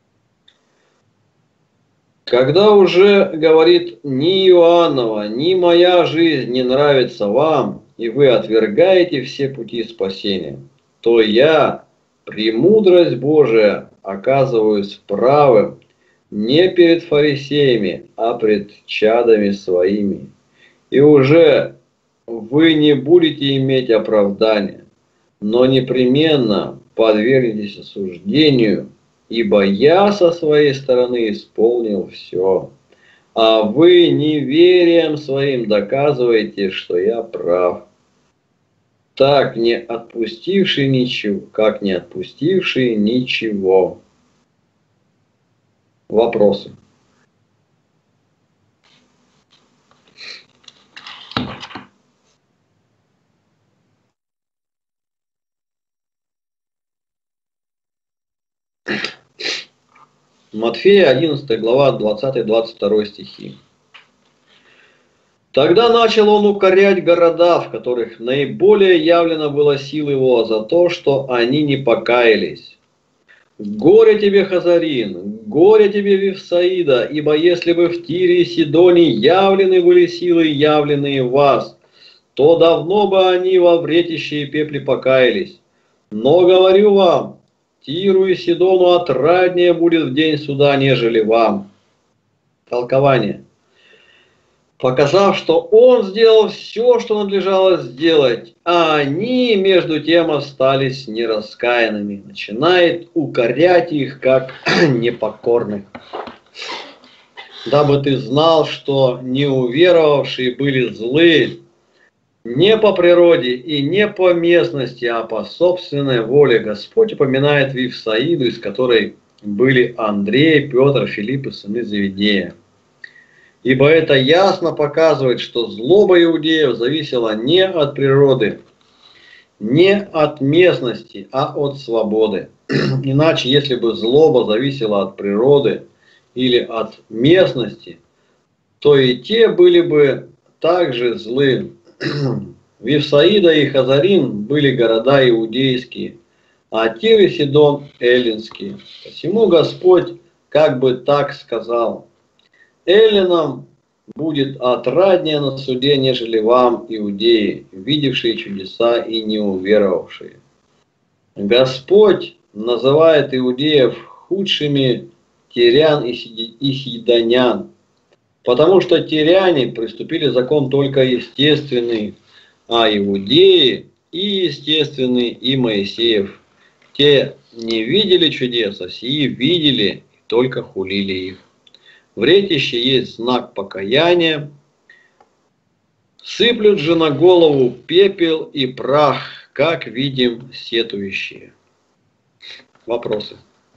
S1: Когда уже, говорит, ни Иоаннова, ни моя жизнь не нравится вам, и вы отвергаете все пути спасения, то я, премудрость Божия, оказываюсь правым не перед фарисеями, а пред чадами своими. И уже вы не будете иметь оправдания, но непременно подвергнетесь осуждению, ибо я со своей стороны исполнил все, а вы неверием своим доказываете, что я прав. Так не отпустивший ничего, как не отпустивший ничего. Вопросы? Матфея 11 глава 20-22 стихи. Тогда начал он укорять города, в которых наиболее явлена была сила его за то, что они не покаялись. Горе тебе, Хазарин, горе тебе, Вифсаида, ибо если бы в Тире и Сидоне явлены были силы, явленные в вас, то давно бы они во вретище и пепле покаялись. Но говорю вам, Тиру и Сидону отраднее будет в день суда, нежели вам. Толкование. Показав, что он сделал все, что надлежало сделать, а они, между тем, остались нераскаянными, начинает укорять их, как непокорных. Дабы ты знал, что неуверовавшие были злы не по природе и не по местности, а по собственной воле. Господь упоминает Вифсаиду, из которой были Андрей, Петр, Филипп и сыны Зеведея. Ибо это ясно показывает, что злоба иудеев зависела не от природы, не от местности, а от свободы. Иначе, если бы злоба зависела от природы или от местности, то и те были бы также злы. Вифсаида и Хазарин были города иудейские, а Тир и Сидон эллинские. Посему Господь как бы так сказал: эллинам будет отраднее на суде, нежели вам, иудеи, видевшие чудеса и не уверовавшие. Господь называет иудеев худшими тирян и сидонян, потому что тиряне приступили закон только естественный, а иудеи и естественный, и Моисеев. Те не видели чудес, а сии видели и только хулили их. Вретище есть знак покаяния. Сыплют же на голову пепел и прах, как видим, сетующие. Вопросы?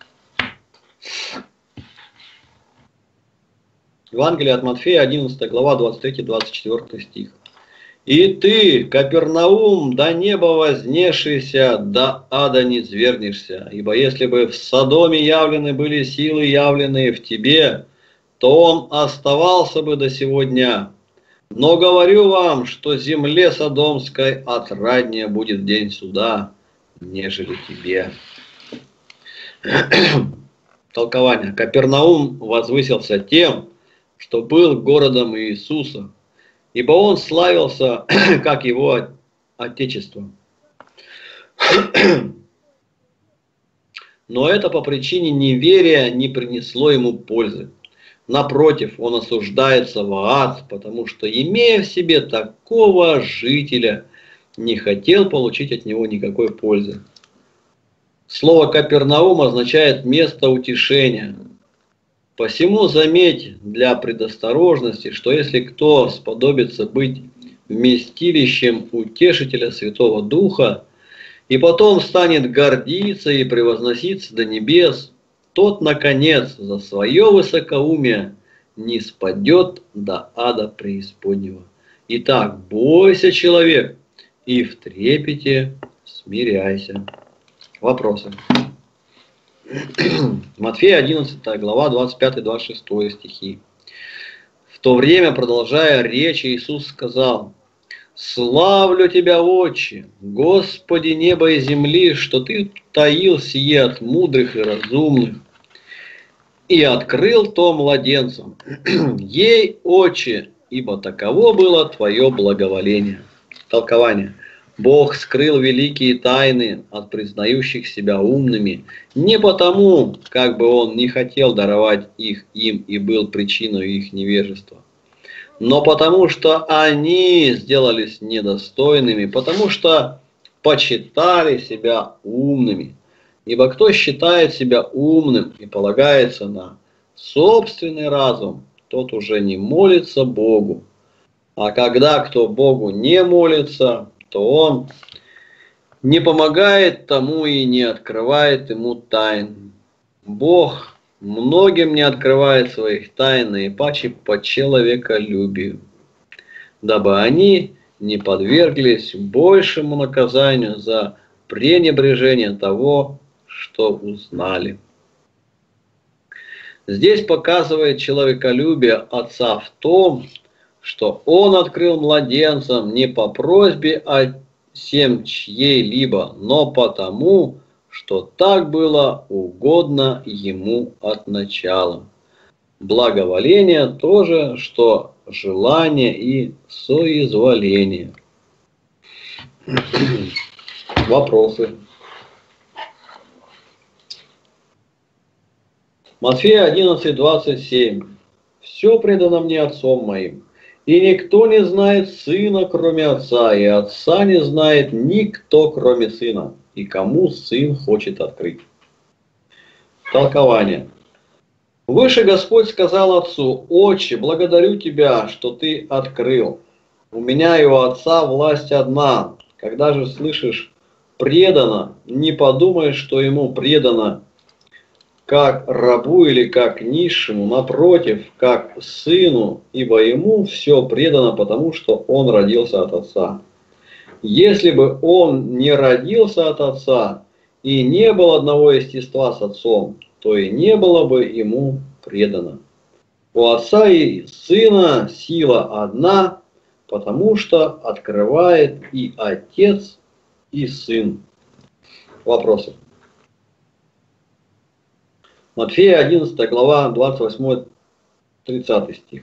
S1: Евангелие от Матфея, 11 глава, 23-24 стих. «И ты, Капернаум, до неба вознесшийся, до ада не звернешься, ибо если бы в Содоме явлены были силы, явленные в тебе, то он оставался бы до сего дня. Но говорю вам, что земле Содомской отраднее будет день суда, нежели тебе». Толкование. Капернаум возвысился тем, что был городом Иисуса, ибо он славился, как его отечество. Но это по причине неверия не принесло ему пользы. Напротив, он осуждается в ад, потому что, имея в себе такого жителя, не хотел получить от него никакой пользы. Слово Капернаум означает место утешения. Посему заметь для предосторожности, что если кто сподобится быть вместилищем утешителя Святого Духа, и потом станет гордиться и превозноситься до небес, тот, наконец, за свое высокоумие не спадет до ада преисподнего. Итак, бойся, человек, и в трепете смиряйся. Вопросы? Матфея 11 глава 25-26 стихи. В то время, продолжая речь, Иисус сказал: «Славлю Тебя, Отче, Господи неба и земли, что Ты таил сие от мудрых и разумных, и открыл то младенцам. Ей, Отче, ибо таково было Твое благоволение». Толкование. Бог скрыл великие тайны от признающих себя умными, не потому, как бы Он не хотел даровать их им и был причиной их невежества, но потому что они сделались недостойными, потому что почитали себя умными. Ибо кто считает себя умным и полагается на собственный разум, тот уже не молится Богу. А когда кто Богу не молится, то он не помогает тому и не открывает ему тайн. Бог многим не открывает своих тайн, и паче по человеколюбию, дабы они не подверглись большему наказанию за пренебрежение того, что узнали. Здесь показывает человеколюбие Отца в том, что Он открыл младенцам не по просьбе всем чьей-либо, но потому, что так было угодно Ему от начала. Благоволение тоже, что желание и соизволение. Вопросы. Матфея 11:27. «Все предано мне Отцом моим, и никто не знает Сына, кроме Отца, и Отца не знает никто, кроме Сына, и кому Сын хочет открыть». Толкование. Выше Господь сказал Отцу: «Отче, благодарю Тебя, что Ты открыл. У меня и у Отца власть одна. Когда же слышишь предано, не подумай, что Ему предано как рабу или как низшему, напротив, как сыну, ибо Ему все предано, потому что Он родился от Отца. Если бы Он не родился от Отца и не был одного естества с Отцом, то и не было бы Ему предано. У Отца и Сына сила одна, потому что открывает и Отец, и Сын». Вопросы. Матфея 11 глава 28-30 стих.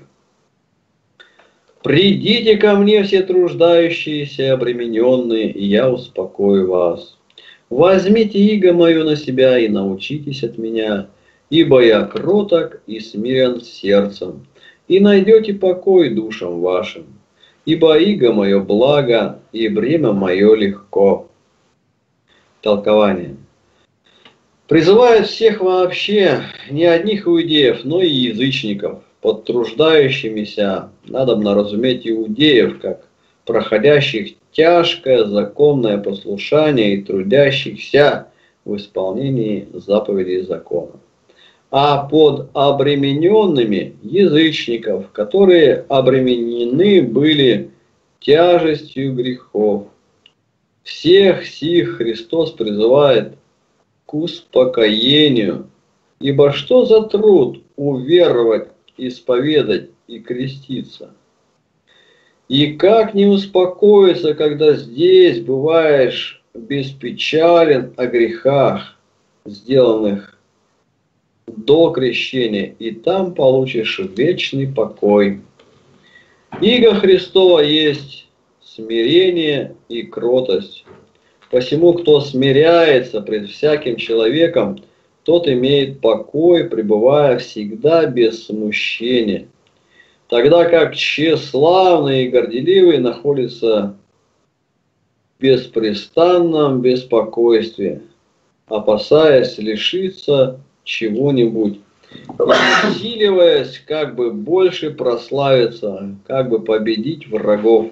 S1: «Придите ко мне все труждающиеся и обремененные, и я успокою вас. Возьмите иго мое на себя и научитесь от меня, ибо я кроток и смирен сердцем, и найдете покой душам вашим. Ибо иго мое благо, и бремя мое легко». Толкование. Призывает всех вообще, не одних иудеев, но и язычников. Под труждающимися надобно разуметь иудеев, как проходящих тяжкое законное послушание и трудящихся в исполнении заповедей закона. А под обремененными язычников, которые обременены были тяжестью грехов. Всех сих Христос призывает к успокоению, ибо что за труд уверовать, исповедать и креститься? И как не успокоиться, когда здесь бываешь беспечален о грехах, сделанных до крещения, и там получишь вечный покой. Иго Христова есть смирение и кротость. Посему, кто смиряется пред всяким человеком, тот имеет покой, пребывая всегда без смущения. Тогда как тщеславный и горделивый находится в беспрестанном беспокойстве, опасаясь лишиться чего-нибудь, и усиливаясь, как бы больше прославиться, как бы победить врагов.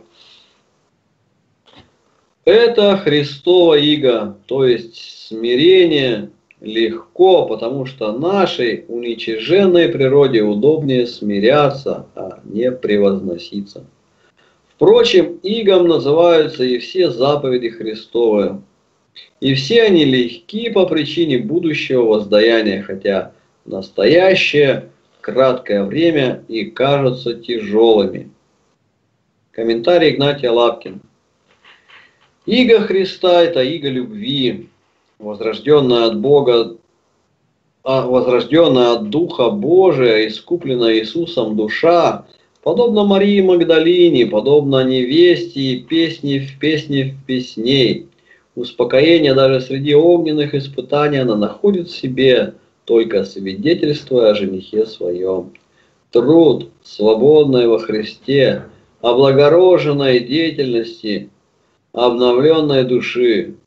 S1: Это Христово иго, то есть смирение, легко, потому что нашей уничиженной природе удобнее смиряться, а не превозноситься. Впрочем, игом называются и все заповеди Христовы. И все они легки по причине будущего воздаяния, хотя настоящее краткое время и кажутся тяжелыми. Комментарий Игнатия Лапкин. Иго Христа – это иго любви, возрожденная от Бога, возрожденная от Духа Божия, искупленная Иисусом душа, подобно Марии Магдалине, подобно невесте и песне в песней. Успокоение даже среди огненных испытаний она находит в себе, только свидетельствуя о женихе своем. Труд, свободный во Христе, облагороженной деятельности, обновленной души.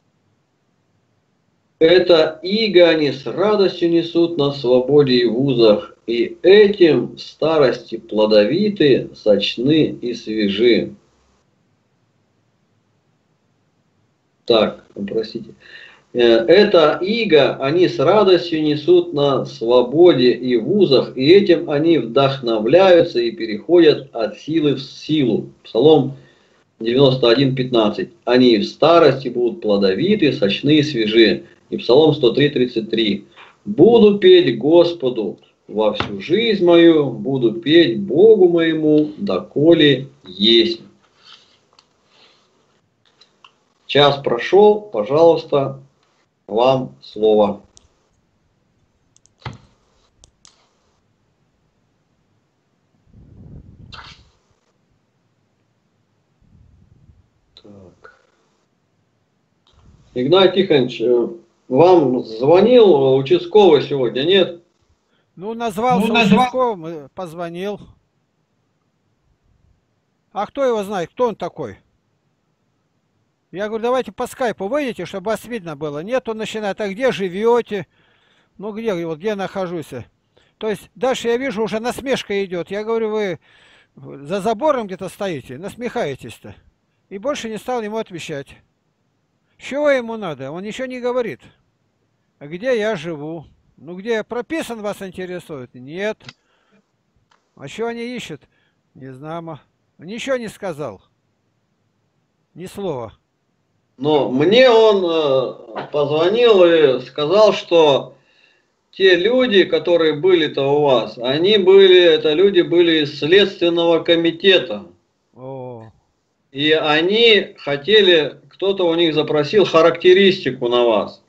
S1: Это иго они с радостью несут на свободе и вузах, и этим в старости плодовиты, сочны и свежи. Так, простите. Это иго они с радостью несут на свободе и вузах, и этим они вдохновляются и переходят от силы в силу. Псалом 91:15. Они в старости будут плодовиты, сочны и свежи. И Псалом 103:33. Буду петь Господу во всю жизнь мою, буду петь Богу моему, доколе есть. Час прошел, пожалуйста, вам слово. Так. Игнатий Тихонович, вам звонил участковый сегодня, нет?
S3: Ну, назвался участковым и позвонил. А кто его знает, кто он такой? Я говорю, давайте по скайпу выйдите, чтобы вас видно было. Нет, он начинает, а где живете? Ну, где, вот где нахожусь? То есть дальше я вижу, уже насмешка идет. Я говорю, вы за забором где-то стоите, насмехаетесь-то. И больше не стал ему отвечать. Чего ему надо? Он ничего не говорит. А где я живу? Ну, где я прописан, вас интересует? Нет. А что они ищут? Не знаю. Ничего не сказал. Ни слова.
S1: Но мне он позвонил и сказал, что те люди, которые были-то у вас, это люди были из Следственного комитета.
S3: О.
S1: И они хотели, кто-то у них запросил характеристику на вас.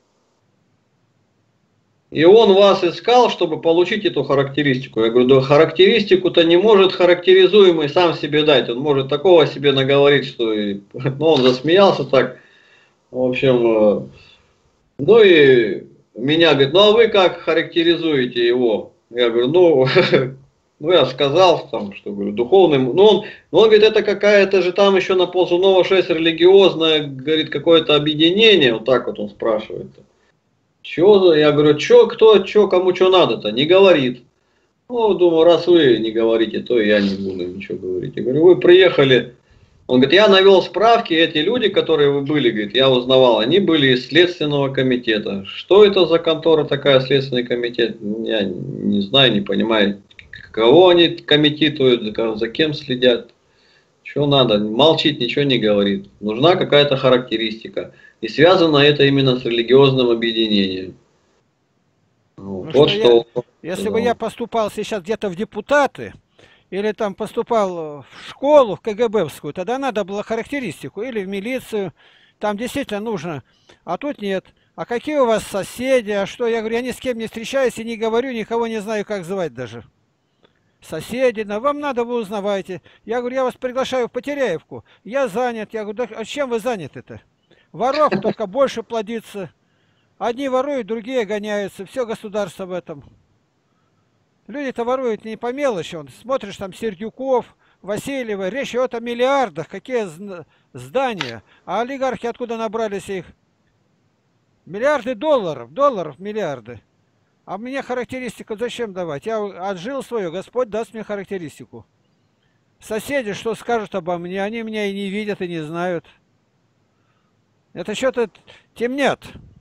S1: И он вас искал, чтобы получить эту характеристику. Я говорю, да характеристику-то не может характеризуемый сам себе дать. Он может такого себе наговорить, что... Ну, он засмеялся так. В общем, ну и меня говорит, ну а вы как характеризуете его? Я говорю, ну я сказал, там, что говорю, духовным. Он говорит, это какая-то же там еще на Ползунова 6 религиозное, говорит, какое-то объединение. Вот так вот он спрашивает. Чё? Я говорю, кому что надо-то? Не говорит. Ну, думаю, раз вы не говорите, то и я не буду ничего говорить. Я говорю, вы приехали. Он говорит, я навел справки, эти люди, которые вы были, говорит, я узнавал, они были из Следственного комитета. Что это за контора такая, Следственный комитет? Я не знаю, не понимаю, кого они комитетуют, за кем следят. Что надо? Молчит, ничего не говорит. Нужна какая-то характеристика. И связано это именно с религиозным объединением. Вот что
S3: если бы я поступал сейчас где-то в депутаты, или там поступал в школу, в КГБовскую, тогда надо было характеристику, или в милицию, там действительно нужно, а тут нет. А какие у вас соседи, а что? Я говорю, я ни с кем не встречаюсь и не говорю, никого не знаю, как звать даже. Соседи, но вам надо, вы узнавайте. Я говорю, я вас приглашаю в Потеряевку, я занят. Я говорю, да а чем вы заняты-то? Воров только больше плодится. Одни воруют, другие гоняются. Все государство в этом. Люди-то воруют не по мелочи. Смотришь, там Сердюков, Васильева. Речь идет о миллиардах. Какие здания. А олигархи откуда набрались их? Миллиарды долларов. Долларов миллиарды. А мне характеристику зачем давать? Я отжил свое. Господь даст мне характеристику. Соседи что скажут обо мне? Они меня и не видят, и не знают. Это что-то темнят.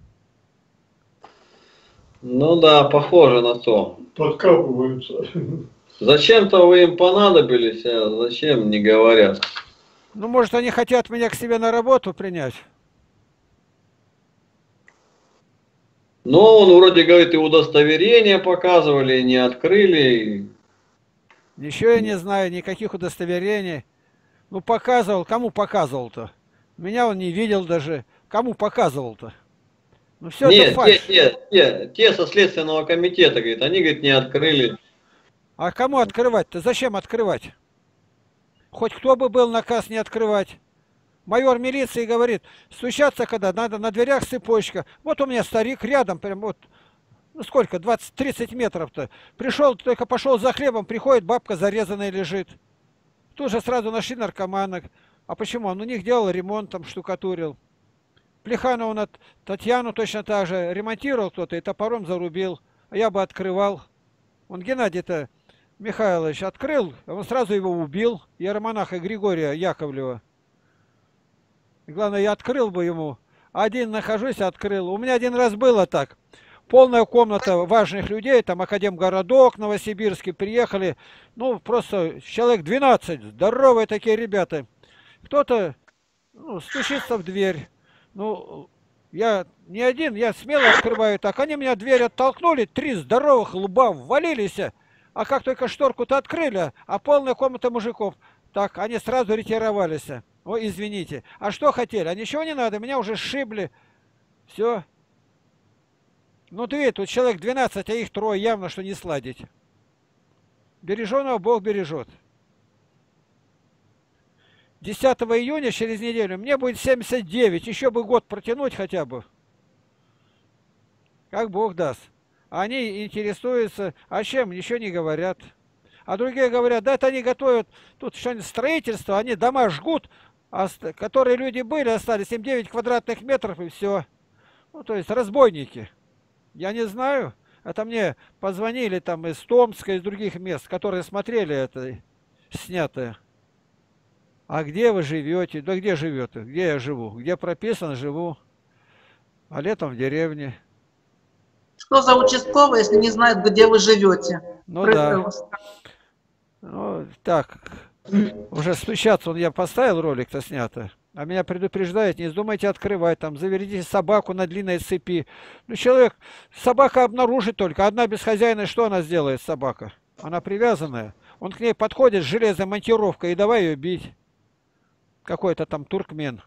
S3: Ну да, похоже на то.
S4: Подкапываются.
S1: Зачем-то вы им понадобились, а зачем не говорят.
S3: Ну, может, они хотят меня к себе на работу принять.
S1: Но он вроде говорит, и удостоверения показывали, и не открыли.
S3: Ничего я не знаю, никаких удостоверений. Ну, показывал. Кому показывал-то? Меня он не видел даже. Кому показывал-то? Ну, все это
S1: Нет,
S3: фальшь.
S1: те со Следственного комитета, говорит, они, говорит, не открыли.
S3: А кому открывать-то? Зачем открывать? Хоть кто бы был наказ не открывать. Майор милиции говорит, стучаться когда надо, на дверях цепочка. Вот у меня старик рядом, прям вот, ну сколько, 20-30 метров-то. Пришел, только пошел за хлебом, приходит, бабка зарезанная лежит. Тут же сразу нашли наркоманок. А почему? Он у них делал ремонт, там штукатурил. Плеханову Татьяну точно так же ремонтировал кто-то и топором зарубил. А я бы открывал. Он Геннадий-то Михайлович открыл, а он сразу его убил. Иеромонаха Григория Яковлева. И главное, я открыл бы ему. Один нахожусь, открыл. У меня один раз было так. Полная комната важных людей, там Академгородок, Новосибирский, приехали. Ну, просто человек 12, здоровые такие ребята. Кто-то стучится в дверь. Ну, я не один, я смело открываю так. Они меня дверь оттолкнули, 3 здоровых лба ввалились. А как только шторку-то открыли, а полная комната мужиков, так, они сразу ретировались. Ой, извините. А что хотели? А ничего не надо, меня уже сшибли. Все. Ну, ты видишь, тут человек 12, а их 3, явно, что не сладить. Береженого Бог бережет. 10 июня, через неделю, мне будет 79. Еще бы год протянуть хотя бы. Как Бог даст. Они интересуются, а чем, ничего не говорят. А другие говорят, да это они готовят тут что-нибудь строительство, они дома жгут, которые люди были, остались, им 9 квадратных метров и все. Ну, то есть разбойники. Я не знаю. Это мне позвонили там из Томска, из других мест, которые смотрели это снятое. А где вы живете? Да где живете? Где я живу? Где прописан, живу. А летом в деревне.
S2: Что за участковый, если не знает, где вы живете?
S3: Ну да. Ну, так, уже стучаться, я поставил ролик-то снято, а меня предупреждает, не вздумайте открывать, там, заведите собаку на длинной цепи. Ну, человек, собака обнаружит только, одна без хозяина, что она сделает, собака? Она привязанная. Он к ней подходит с железной монтировкой и давай ее бить. Какой-то там туркмен.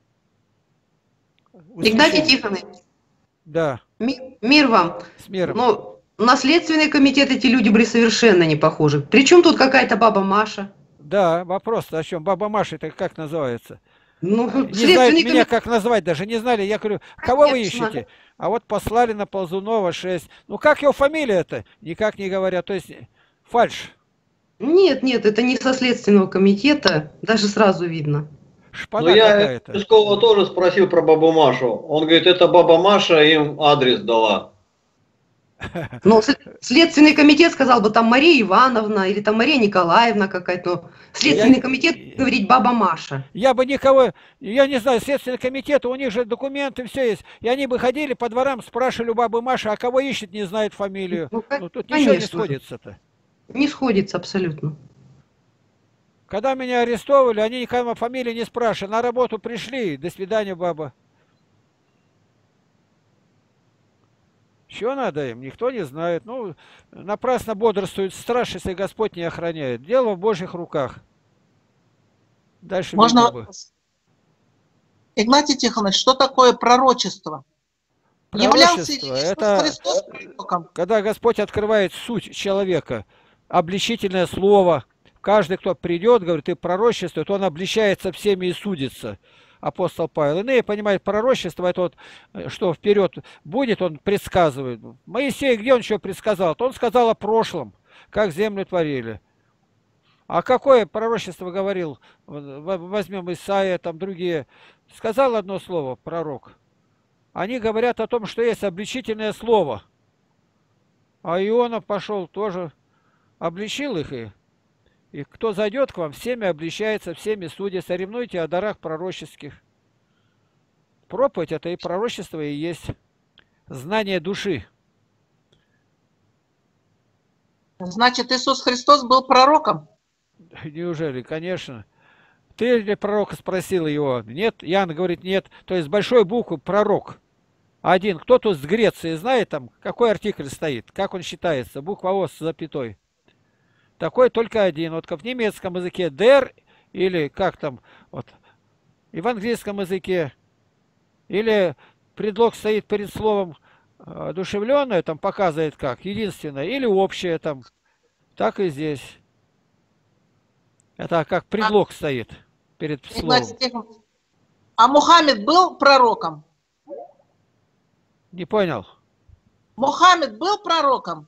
S4: Игнатий Тихонович,
S3: Да.
S4: Мир вам.
S3: С миром.
S4: Но на Следственный комитет эти люди были совершенно не похожи. Причем тут какая-то баба Маша?
S3: Да, вопрос о чем? Баба Маша, это как называется?
S4: Ну,
S3: Не знают меня, как назвать даже, не знали. Я говорю, кого вы
S4: Конечно.
S3: ищете? А вот послали на Ползунова 6. Ну, как его фамилия-то? Никак не говорят. То есть, фальшь.
S4: Нет, это не со Следственного комитета, даже сразу видно.
S3: Шпана
S1: Ну, я
S3: какая-то.
S1: Пескова тоже спросил про бабу Машу. Он говорит, это баба Маша им адрес дала.
S4: Но Следственный комитет сказал бы там Мария Ивановна или там Мария Николаевна какая-то. Но Следственный комитет говорит баба Маша.
S3: Я бы никого, я не знаю, Следственный комитет, у них же документы, все есть. И они бы ходили по дворам, спрашивали у бабы Маши, а кого ищет, не знает фамилию.
S4: Ну,
S3: Тут ничего не
S4: конечно.
S3: сходится-то.
S4: Не сходится абсолютно.
S3: Когда меня арестовывали, они никому фамилии не спрашивали. На работу пришли, до свидания, баба. Чего надо им? Никто не знает. Ну, напрасно бодрствует страж, если Господь не охраняет. Дело в Божьих руках. Дальше
S2: Можно
S3: видно бы.
S2: вопрос? Игнатий Тихонович, что такое пророчество? Являлся ли
S3: Пророчество –
S2: Иисус
S3: это
S2: Христос пророком?
S3: когда Господь открывает суть человека, обличительное слово. Каждый, кто придет, говорит, и пророчествует, он обличается всеми и судится. Апостол Павел. Иные понимают, пророчество, это вот, что вперед будет, он предсказывает. Моисей, где он еще предсказал? Он сказал о прошлом, как землю творили. А какое пророчество говорил? Возьмем Исаия, там другие. Сказал одно слово, пророк. Они говорят о том, что есть обличительное слово. А Иона пошел тоже, обличил их и кто зайдет к вам, всеми обличается, всеми судится. Ревнуйте о дарах пророческих. Проповедь это и пророчество и есть. Знание души.
S2: Значит, Иисус Христос был пророком?
S3: Неужели? Конечно. Ты ли пророка спросил его? Нет? Иоанн говорит нет. То есть с большой буквы пророк. Один. Кто тут с Греции знает, там, какой артикль стоит, как он считается, буква О с запятой. Такой только один. Вот как в немецком языке der, или как там, вот, и в английском языке, или предлог стоит перед словом одушевленное, там показывает как, единственное, или общее там, так и здесь. Это как предлог стоит перед словом.
S2: А Мухаммед был пророком?
S3: Не понял.
S2: Мухаммед был пророком?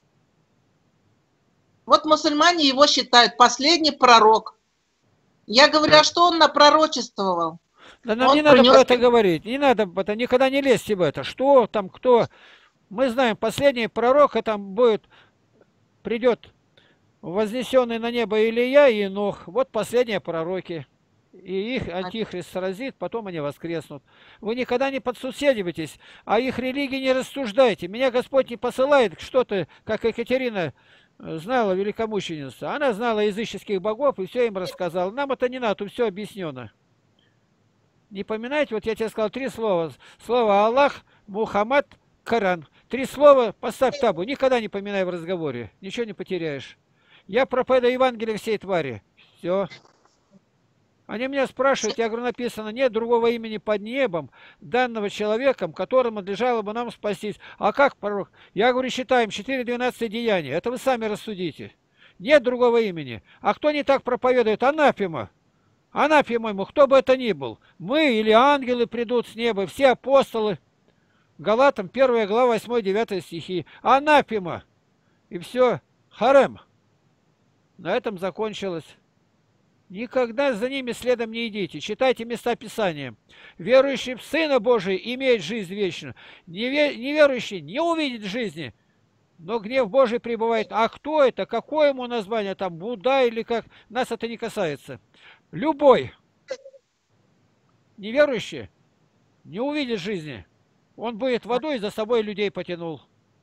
S2: Вот мусульмане его считают последний пророк. Я говорю, а что он напророчествовал?
S3: Да нам не надо про это говорить. Не надо, это никогда не лезьте в это. Что там, кто? Мы знаем, последний пророк, это будет, придет вознесенный на небо Илия и Енох. Вот последние пророки. И их антихрист сразит, потом они воскреснут. Вы никогда не подсуседивайтесь, а их религии не рассуждайте. Меня Господь не посылает что-то, как Екатерина знала, великомученица. Она знала языческих богов и все им рассказала. Нам это не надо, тут все объяснено. Не поминайте, вот я тебе сказал 3 слова. Слово Аллах, Мухаммад, Коран. 3 слова, поставь табу. Никогда не поминай в разговоре. Ничего не потеряешь. Я проповедую Евангелие всей твари. Все. Они меня спрашивают, я говорю, написано, нет другого имени под небом, данного человеком, которому надлежало бы нам спастись. А как пророк? Я говорю, считаем 4:12 деяний. Это вы сами рассудите. Нет другого имени. А кто не так проповедует? Анафема. Анафема ему, кто бы это ни был. Мы или ангелы придут с неба, все апостолы. Галатам 1 глава 8-9 стихи. Анафема. И все. Харем. На этом закончилось. Никогда за ними следом не идите. Читайте места Писания. Верующий в Сына Божия имеет жизнь вечную. Неверующий не увидит жизни, но гнев Божий пребывает. А кто это? Какое ему название? Там Будда или как? Нас это не касается. Любой неверующий не увидит жизни. Он будет водой, за собой людей потянул.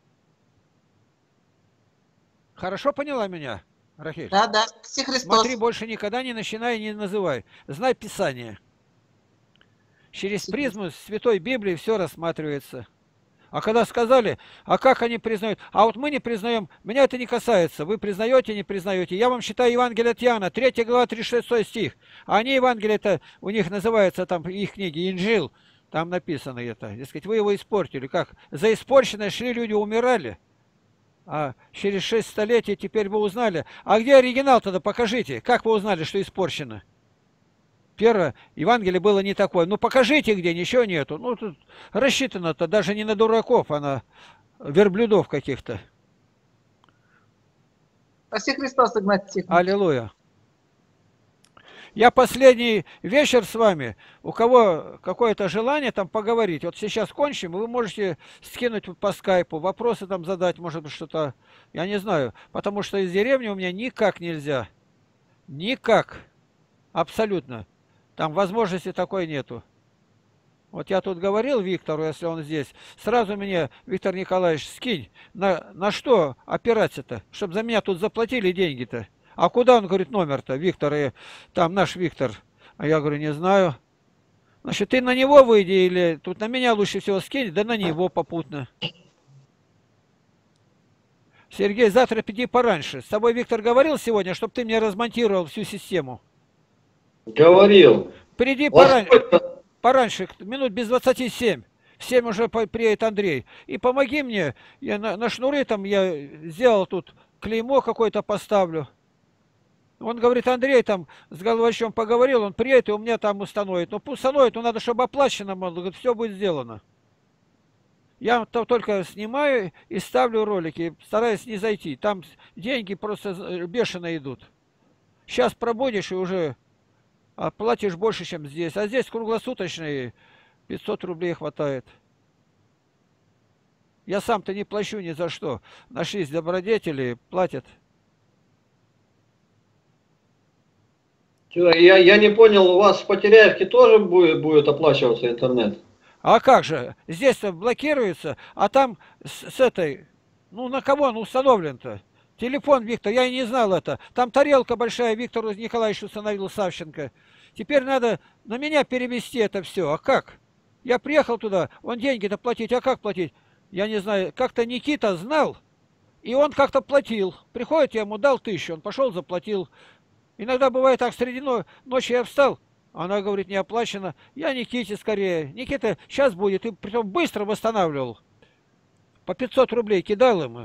S3: Хорошо поняла меня? Рахиль.
S2: Да, да, Христос.
S3: Смотри, больше никогда не начинай и не называй. Знай Писание. Через призму Святой Библии все рассматривается. А когда сказали, а как они признают? А вот мы не признаем, меня это не касается. Вы признаете, не признаете. Я вам считаю Евангелие от Иоанна, 3 глава, 36 стих. А они Евангелие-то, у них называется там их книги Инжил. Там написано это. Дескать, вы его испортили. Как? За испорченное шли люди, умирали. А через 6 столетий теперь вы узнали. А где оригинал тогда? Покажите. Как вы узнали, что испорчено? Первое Евангелие было не такое. Ну покажите, где ничего нету. Ну тут рассчитано-то даже не на дураков, а на верблюдов каких-то.
S2: Спаси Христос, Игнатий.
S3: Аллилуйя. Я последний вечер с вами, у кого какое-то желание там поговорить, вот сейчас кончим, вы можете скинуть по скайпу, вопросы там задать, может быть что-то, я не знаю, потому что из деревни у меня никак нельзя, никак, абсолютно, там возможности такой нету. Вот я тут говорил Виктору, если он здесь, сразу мне, Виктор Николаевич, скинь, на что опираться-то, чтобы за меня тут заплатили деньги-то. А куда, он говорит, номер-то, Виктор, и там наш Виктор. А я говорю, не знаю. Значит, ты на него выйди, или тут на меня лучше всего скинь, да на него попутно. Сергей, завтра приди пораньше. С тобой Виктор говорил сегодня, чтобы ты мне размонтировал всю систему.
S1: Говорил.
S3: Приди пораньше, минут без 27. В 7 уже приедет Андрей. И помоги мне, я на шнуры там, я сделал тут клеймо какое-то поставлю. Он говорит, Андрей там с Головачем поговорил, он приедет и у меня там установит. Ну пусть установит, но надо, чтобы оплачено было, говорит, все будет сделано. Я там только снимаю и ставлю ролики, стараюсь не зайти. Там деньги просто бешено идут. Сейчас пробудешь и уже платишь больше, чем здесь. А здесь круглосуточные 500 рублей хватает. Я сам-то не плачу ни за что. Нашлись добродетели, платят.
S1: Я не понял, у вас в Потеряевке тоже будет оплачиваться интернет?
S3: А как же? Здесь-то блокируется, а там с этой... Ну, на кого он установлен-то? Телефон, Виктор, я и не знал это. Там тарелка большая, Виктор Николаевич установил, Савченко. Теперь надо на меня перевести это все. А как? Я приехал туда, он деньги-то платить, а как платить? Я не знаю, как-то Никита знал, и он как-то платил. Приходит, я ему дал 1000, он пошел, заплатил. Иногда бывает так, среди ночи я встал, она говорит, не оплачено. Я Никите скорее. Никита сейчас будет, и притом быстро восстанавливал. По 500 рублей кидал ему.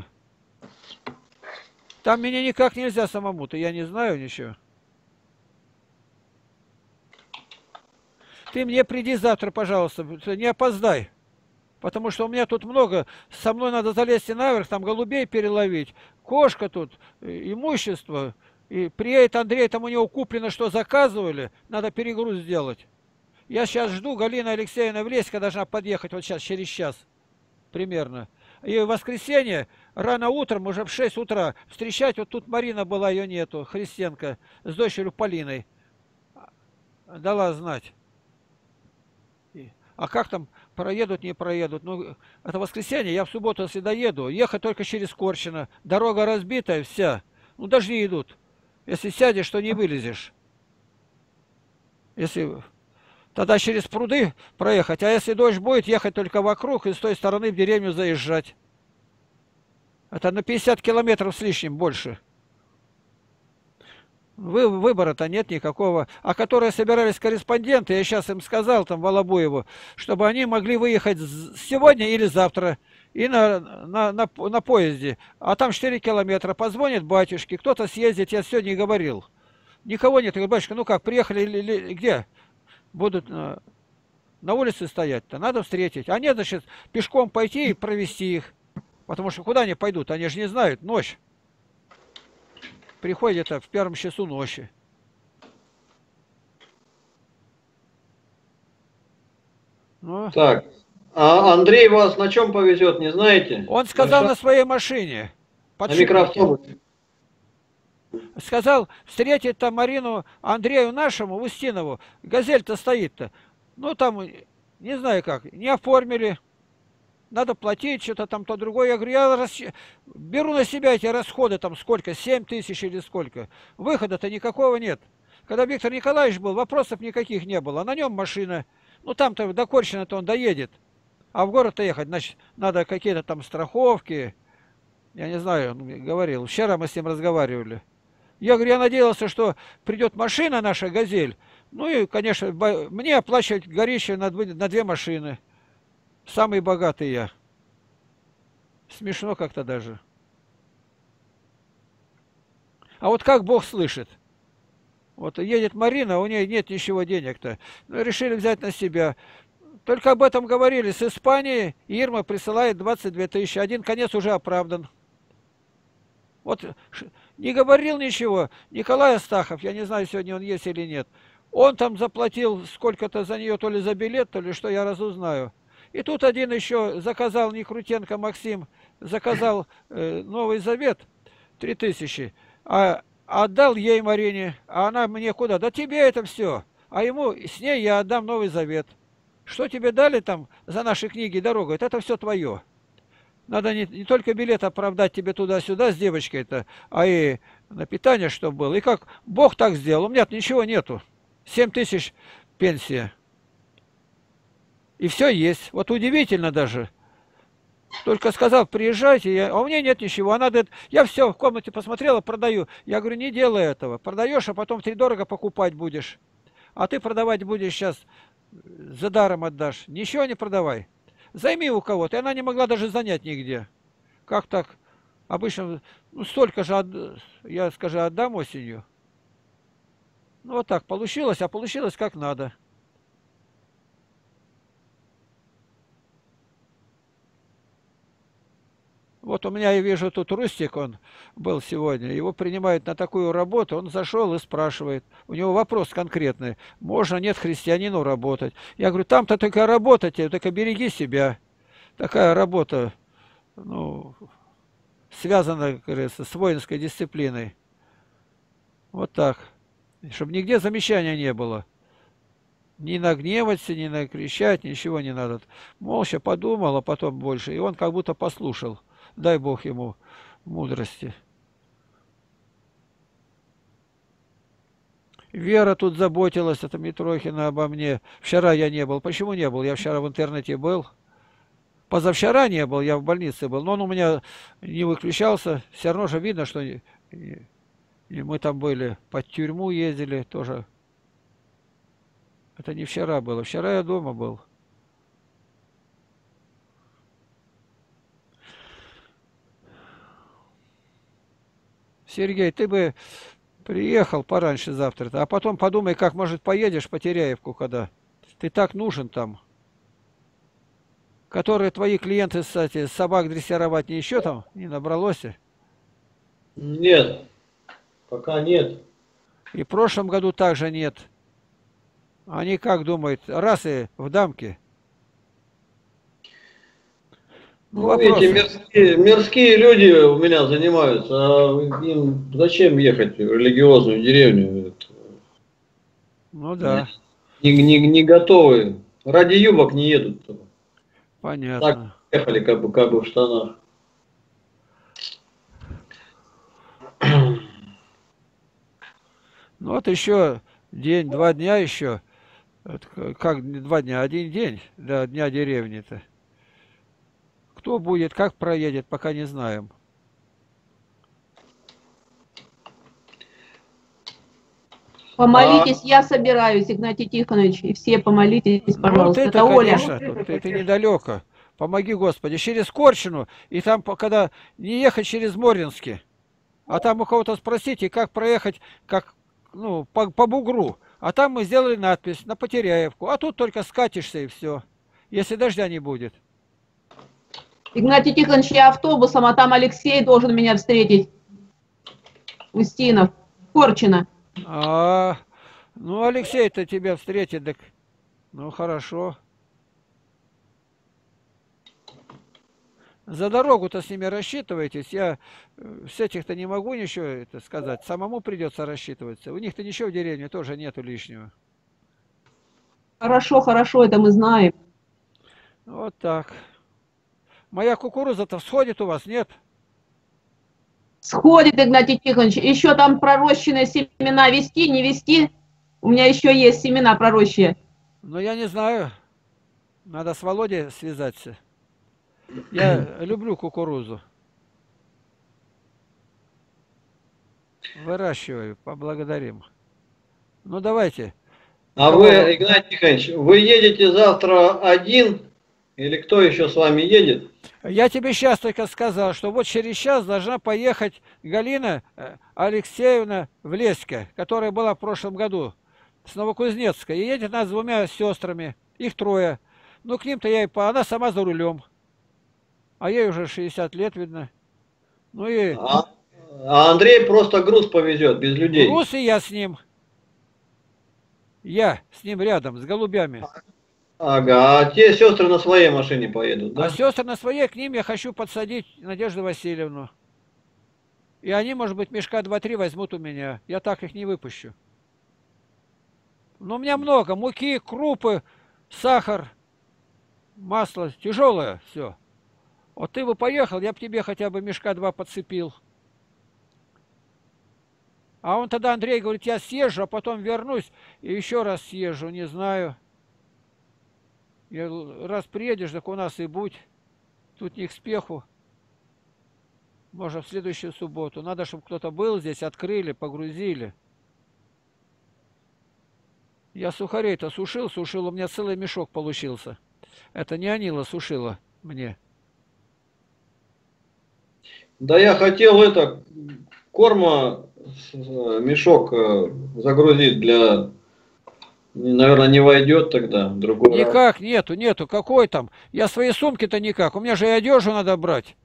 S3: Там меня никак нельзя самому-то, я не знаю ничего. Ты мне приди завтра, пожалуйста, не опоздай. Потому что у меня тут много, со мной надо залезть и наверх, там голубей переловить, кошка тут, имущество. И приедет Андрей, там у него куплено, что заказывали, надо перегруз сделать. Я сейчас жду, Галина Алексеевна Влеська должна подъехать вот сейчас, через час примерно. И в воскресенье, рано утром, уже в 6 утра, встречать, вот тут Марина была, ее нету, Христенко, с дочерью Полиной. Дала знать. А как там проедут, не проедут? Ну, это воскресенье, я в субботу, если доеду, ехать только через Корчино. Дорога разбитая вся. Ну, дожди идут. Если сядешь, то не вылезешь. Если... Тогда через пруды проехать. А если дождь будет, ехать только вокруг и с той стороны в деревню заезжать. Это на 50 километров с лишним больше. Выбора-то нет никакого. А которые собирались корреспонденты, я сейчас им сказал, там, Волобуеву, чтобы они могли выехать сегодня или завтра и на поезде. А там 4 километра. Позвонит батюшке, кто-то съездит, я сегодня не говорил. Никого нет. Я говорю, батюшка, ну как, приехали или где? Будут на улице стоять-то, надо встретить. А нет, значит, пешком пойти и провести их. Потому что куда они пойдут? Они же не знают, ночь. Приходят в 1 часу ночи. Ну.
S1: Так, а Андрей вас на чем повезет, не знаете?
S3: Он сказал на своей машине.
S1: На микроавтобусе.
S3: Сказал, встретить там Марину Андрею нашему, Устинову. Газель-то стоит-то. Ну, там, не знаю как, не оформили. Надо платить, что-то там то другое. Я говорю, я беру на себя эти расходы, там сколько, 7 тысяч или сколько. Выхода-то никакого нет. Когда Виктор Николаевич был, вопросов никаких не было. На нем машина. Ну, там-то до Корчина-то он доедет. А в город-то ехать, значит, надо какие-то там страховки. Я не знаю, он говорил. Вчера мы с ним разговаривали. Я говорю, я надеялся, что придет машина наша, «Газель». Ну и, конечно, мне оплачивать горище на 2 машины. Самый богатый я. Смешно как-то даже. А вот как Бог слышит? Вот едет Марина, у нее нет ничего денег-то. Ну, решили взять на себя. Только об этом говорили. С Испании Ирма присылает 22 тысячи. Один конец уже оправдан. Вот не говорил ничего. Николай Астахов, я не знаю, сегодня он есть или нет. Он там заплатил сколько-то за нее, то ли за билет, то ли что, я разузнаю. И тут один еще заказал, Некрутенко Максим, заказал Новый Завет, 3000, а отдал ей, Марине, а она мне куда? Да тебе это все. А ему, с ней я отдам Новый Завет. Что тебе дали там за наши книги дорогу? Это все твое. Надо не только билет оправдать тебе туда-сюда с девочкой-то, а и на питание, чтобы было. И как Бог так сделал. У меня ничего нету. 7 тысяч пенсия. И все есть. Вот удивительно даже. Только сказал, приезжайте, а у меня нет ничего. Она говорит, я все в комнате посмотрела, продаю. Я говорю, не делай этого. Продаешь, а потом втридорого покупать будешь. А ты продавать будешь сейчас, за даром отдашь. Ничего не продавай. Займи у кого-то. И она не могла даже занять нигде. Как так? Обычно, ну, столько же, я, скажу, отдам осенью. Ну, вот так получилось, а получилось как надо. Вот у меня, я вижу, тут Рустик, он был сегодня, его принимают на такую работу, он зашел и спрашивает, у него вопрос конкретный, можно, нет, христианину работать. Я говорю, там-то только работайте, только береги себя. Такая работа, ну, связана, как говорится, с воинской дисциплиной. Вот так. Чтобы нигде замечания не было. Ни нагневаться, ни накричать, ничего не надо. Молча подумал, а потом больше. И он как будто послушал. Дай Бог ему мудрости. Вера тут заботилась, это Митрохина, обо мне. Вчера я не был. Почему не был? Я вчера в интернете был. Позавчера не был, я в больнице был. Но он у меня не выключался. Все равно же видно, что и мы там были, под тюрьму ездили тоже. Это не вчера было. Вчера я дома был. Сергей, ты бы приехал пораньше завтра, а потом подумай, как, может, поедешь по Теряевку, когда ты так нужен там. Которые твои клиенты, кстати, собак дрессировать не еще там не набралось?
S1: Нет, пока нет.
S3: И в прошлом году также нет. Они как думают, раз и в дамке.
S1: Ну, эти мирские люди у меня занимаются, а им зачем ехать в религиозную деревню?
S3: Ну да.
S1: Не готовы. Ради юбок не едут.
S3: Понятно.
S1: Так ехали как бы в штанах.
S3: Ну вот еще день, 2 дня еще. Как 2 дня? 1 день до Дня деревни-то. Кто будет, как проедет, пока не знаем.
S5: Помолитесь, я собираюсь, Игнатий Тихонович, и все помолитесь, пожалуйста.
S3: Ну,
S5: это Оля.
S3: конечно, ты недалеко. Помоги, Господи. Через Корчину, и там, когда не ехать через Моринский, а там у кого-то спросите, как проехать, как, ну, по бугру. А там мы сделали надпись на Потеряевку. А тут только скатишься и все. Если дождя не будет.
S5: Игнатий Тихонович, я автобусом, а там Алексей должен меня встретить. Устинов, Корчина.
S3: Ну, Алексей-то тебя встретит, так, ну, хорошо. За дорогу-то с ними рассчитывайтесь. Я с этих-то не могу ничего это сказать. Самому придется рассчитываться. У них-то ничего в деревне тоже нету лишнего.
S5: Хорошо, хорошо, это мы знаем.
S3: Вот так. Моя кукуруза-то всходит у вас, нет?
S5: Сходит, Игнатий Тихонович. Еще там пророщенные семена вести, не вести. У меня еще есть семена пророщенные.
S3: Ну, я не знаю. Надо с Володей связаться. Я люблю кукурузу. Выращиваю, поблагодарим. Ну, давайте.
S1: А вы, Игнатий Тихонович, вы едете завтра один? Или кто еще с вами едет?
S3: Я тебе сейчас только сказал, что вот через час должна поехать Галина Алексеевна Влеська, которая была в прошлом году с Новокузнецка. И едет она с 2 сестрами, их 3. Ну, к ним-то она сама за рулем. А ей уже 60 лет, видно. Ну и...
S1: А Андрей просто груз повезет, без людей.
S3: Груз и я с ним. Я с ним рядом, с голубями.
S1: Ага, а те сестры на своей машине поедут, да?
S3: А сестры на своей, к ним я хочу подсадить Надежду Васильевну. И они, может быть, мешка 2-3 возьмут у меня. Я так их не выпущу. Но у меня много. Муки, крупы, сахар, масло. Тяжелое все. Вот ты бы поехал, я бы тебе хотя бы мешка 2 подцепил. А он тогда, Андрей, говорит, я съезжу, а потом вернусь и еще раз съезжу, не знаю. Я говорю, раз приедешь, так у нас и будь. Тут не к спеху. Может, в следующую субботу. Надо, чтобы кто-то был здесь, открыли, погрузили. Я сухарей-то сушил, у меня целый мешок получился. Это не Анила сушила мне.
S1: Да я хотел корма мешок загрузить для... Наверное, не войдет тогда. Другой
S3: никак, раз. Нету. Какой там? Я свои сумки-то никак. У меня же и одежду надо брать.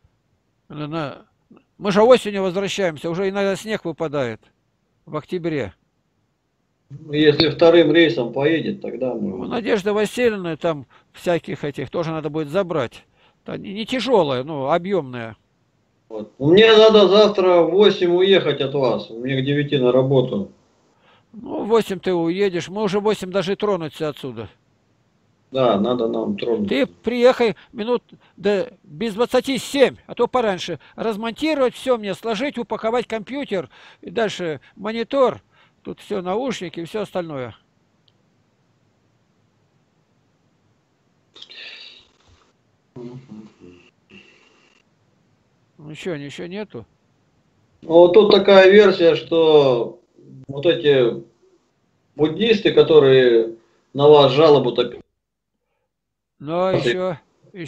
S3: Мы же осенью возвращаемся. Уже иногда снег выпадает. В октябре.
S1: Если 2-м рейсом поедет, тогда можно.
S3: Надежда Васильевна, там всяких этих тоже надо будет забрать. Не тяжелая, но объемная.
S1: Вот. Мне надо завтра в 8 уехать от вас. Мне к 9 на работу.
S3: Ну, в 8 ты уедешь. Мы уже 8 даже тронуться отсюда.
S1: Да, надо нам тронуться.
S3: Ты приехай минут без 27, а то пораньше. Размонтировать все мне, сложить, упаковать компьютер и дальше монитор. Тут все наушники и все остальное. Ну что, ничего нету?
S1: Вот тут такая версия, что вот эти буддисты, которые на вас жалобу-то
S3: Но еще.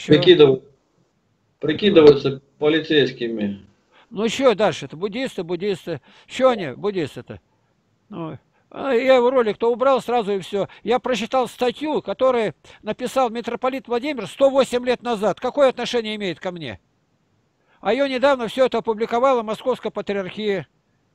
S1: прикидываются полицейскими.
S3: Ну что дальше-то? Буддисты. Что они, буддисты-то? Ну, я его ролик-то убрал сразу и все. Я прочитал статью, которую написал митрополит Владимир 108 лет назад. Какое отношение имеет ко мне? А ее недавно все это опубликовала Московская патриархия.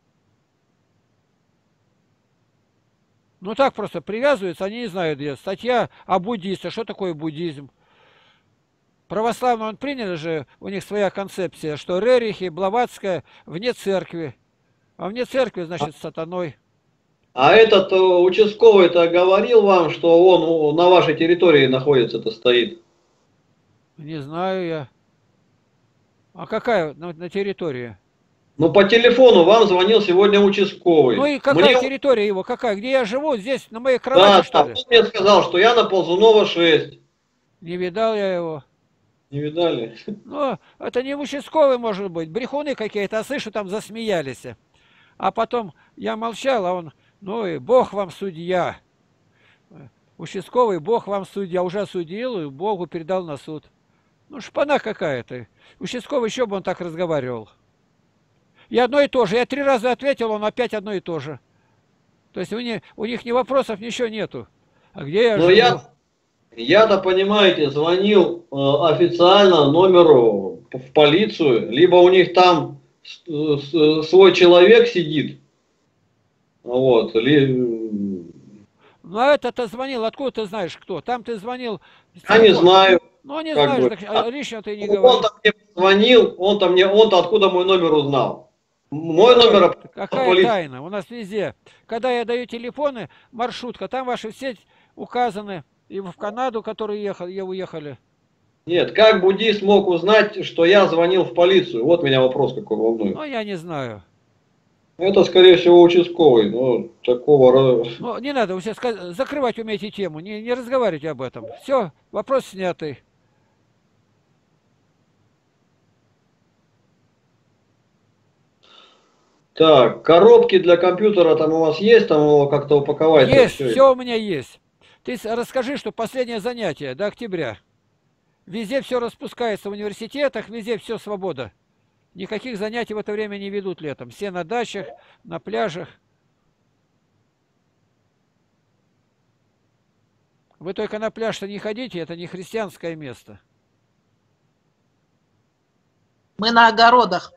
S3: Ну так просто привязываются, они не знают, где. Статья о буддисте. Что такое буддизм? Православные он приняли же, у них своя концепция, что Рерихи, Блаватская вне церкви. А вне церкви, значит, сатаной.
S1: А этот участковый-то говорил вам, что он на вашей территории находится-то стоит?
S3: Не знаю я. А какая на территории?
S1: Ну, по телефону вам звонил сегодня участковый.
S3: Ну и какая территория его? Какая? Где я живу? Здесь, на моей кровати,
S1: да,
S3: что ли?
S1: Он мне сказал, что я на Ползунова 6.
S3: Не видал я его.
S1: Не видали?
S3: Ну, это не участковый, может быть. Брехуны какие-то, а слышу, там засмеялись. А потом я молчал, а он, ну и Бог вам судья. Участковый, Бог вам судья. Уже осудил и Богу передал на суд. Ну, шпана какая-то. Участковый, еще бы он так разговаривал. И одно и то же. Я 3 раза ответил, он опять одно и то же. То есть у них ни вопросов, ничего нету. А где я живу?
S1: Я-то, понимаете, звонил официально номеру в полицию, либо у них там свой человек сидит. Вот.
S3: Ну, а это-то звонил, откуда ты знаешь, кто? Там ты звонил...
S1: Я не знаю.
S3: Ну, не знаешь, так, лично ты не говоришь.
S1: Он-то мне звонил, он-то откуда мой номер узнал? Мой номер...
S3: Какая тайна? У нас везде. Когда я даю телефоны, маршрутка, там ваши сеть указаны. И в Канаду, которые уехали.
S1: Нет, как буддист мог узнать, что я звонил в полицию? Вот меня вопрос какой волнует.
S3: Ну, я не знаю.
S1: Это, скорее всего, участковый. Ну, такого...
S3: Ну, не надо, вы сейчас закрывать умеете тему, не разговаривайте об этом. Все, вопрос снятый.
S1: Так, коробки для компьютера там у вас есть? Там его как-то упаковать?
S3: Есть, все у меня есть. Ты расскажи, что последнее занятие до октября. Везде все распускается в университетах, везде все свобода. Никаких занятий в это время не ведут летом. Все на дачах, на пляжах. Вы только на пляж-то не ходите, это не христианское место.
S2: Мы на огородах.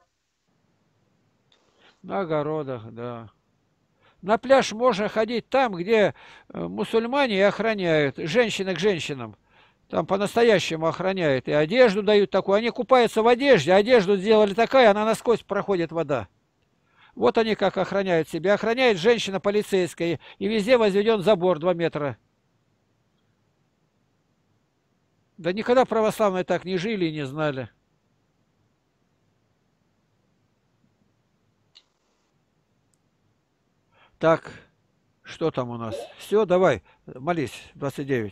S3: На огородах, да. На пляж можно ходить там, где мусульмане охраняют, женщины к женщинам. Там по-настоящему охраняют. И одежду дают такую. Они купаются в одежде. Одежду сделали такая, она насквозь проходит вода. Вот они как охраняют себя. Охраняет женщина полицейская. И везде возведен забор 2 метра. Да никогда православные так не жили и не знали. Так, что там у нас? Все, давай, молись, 29.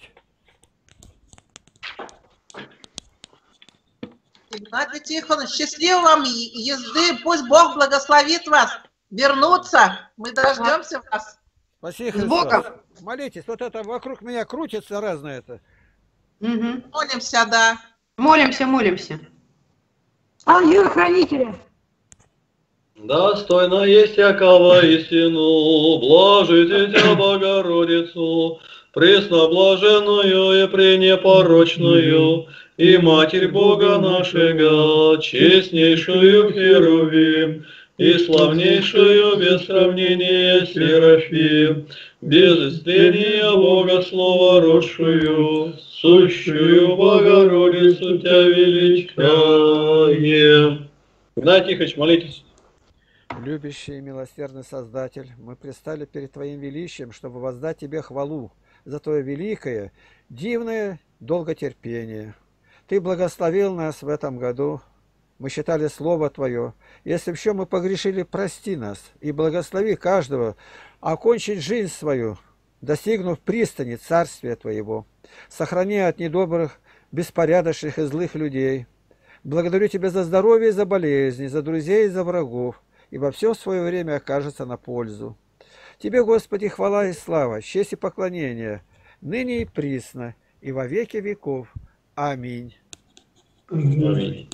S2: Игнатий Тихонович, счастливо вам езды, пусть Бог благословит вас вернуться. Мы дождемся вас.
S3: Спасибо, Христос. Молитесь, вот это вокруг меня крутится разное это.
S4: Угу.
S2: Молимся, да.
S4: Молимся.
S5: Ангела-хранителя.
S1: Достойно есть якова истину, блажите тебя, Богородицу, пресноблаженную и пренепорочную, и Матерь Бога нашего, честнейшую Херувим, и славнейшую без сравнения Серафим, без истления Бога Слова родшую, сущую Богородицу тебя величаем. Игнатий Тихонович, молитесь.
S3: Любящий и милосердный Создатель, мы предстали перед Твоим величием, чтобы воздать Тебе хвалу за Твое великое, дивное долготерпение. Ты благословил нас в этом году мы считали Слово Твое. Если в чем мы погрешили, прости нас и благослови каждого окончить жизнь свою, достигнув пристани Царствия Твоего. Сохрани от недобрых, беспорядочных и злых людей. Благодарю Тебя за здоровье и за болезни, за друзей и за врагов, и во все свое время окажется на пользу. Тебе, Господи, хвала и слава, честь и поклонение, ныне и присно, и во веки веков. Аминь.
S1: Аминь.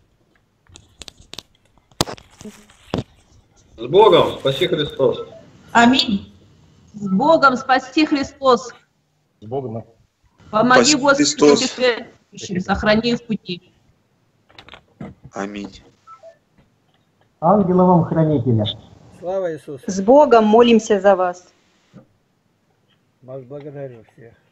S1: С Богом, спаси Христос.
S2: Аминь.
S5: С Богом, спаси Христос.
S6: С Богом.
S5: Помоги,
S7: Спаси
S5: Господи,
S7: Христос.
S5: путешествующим, сохрани в пути.
S7: Аминь.
S6: Ангела вам хранителя.
S3: Слава Иисусу.
S8: С Богом молимся за вас.
S3: Вас благодарю всех.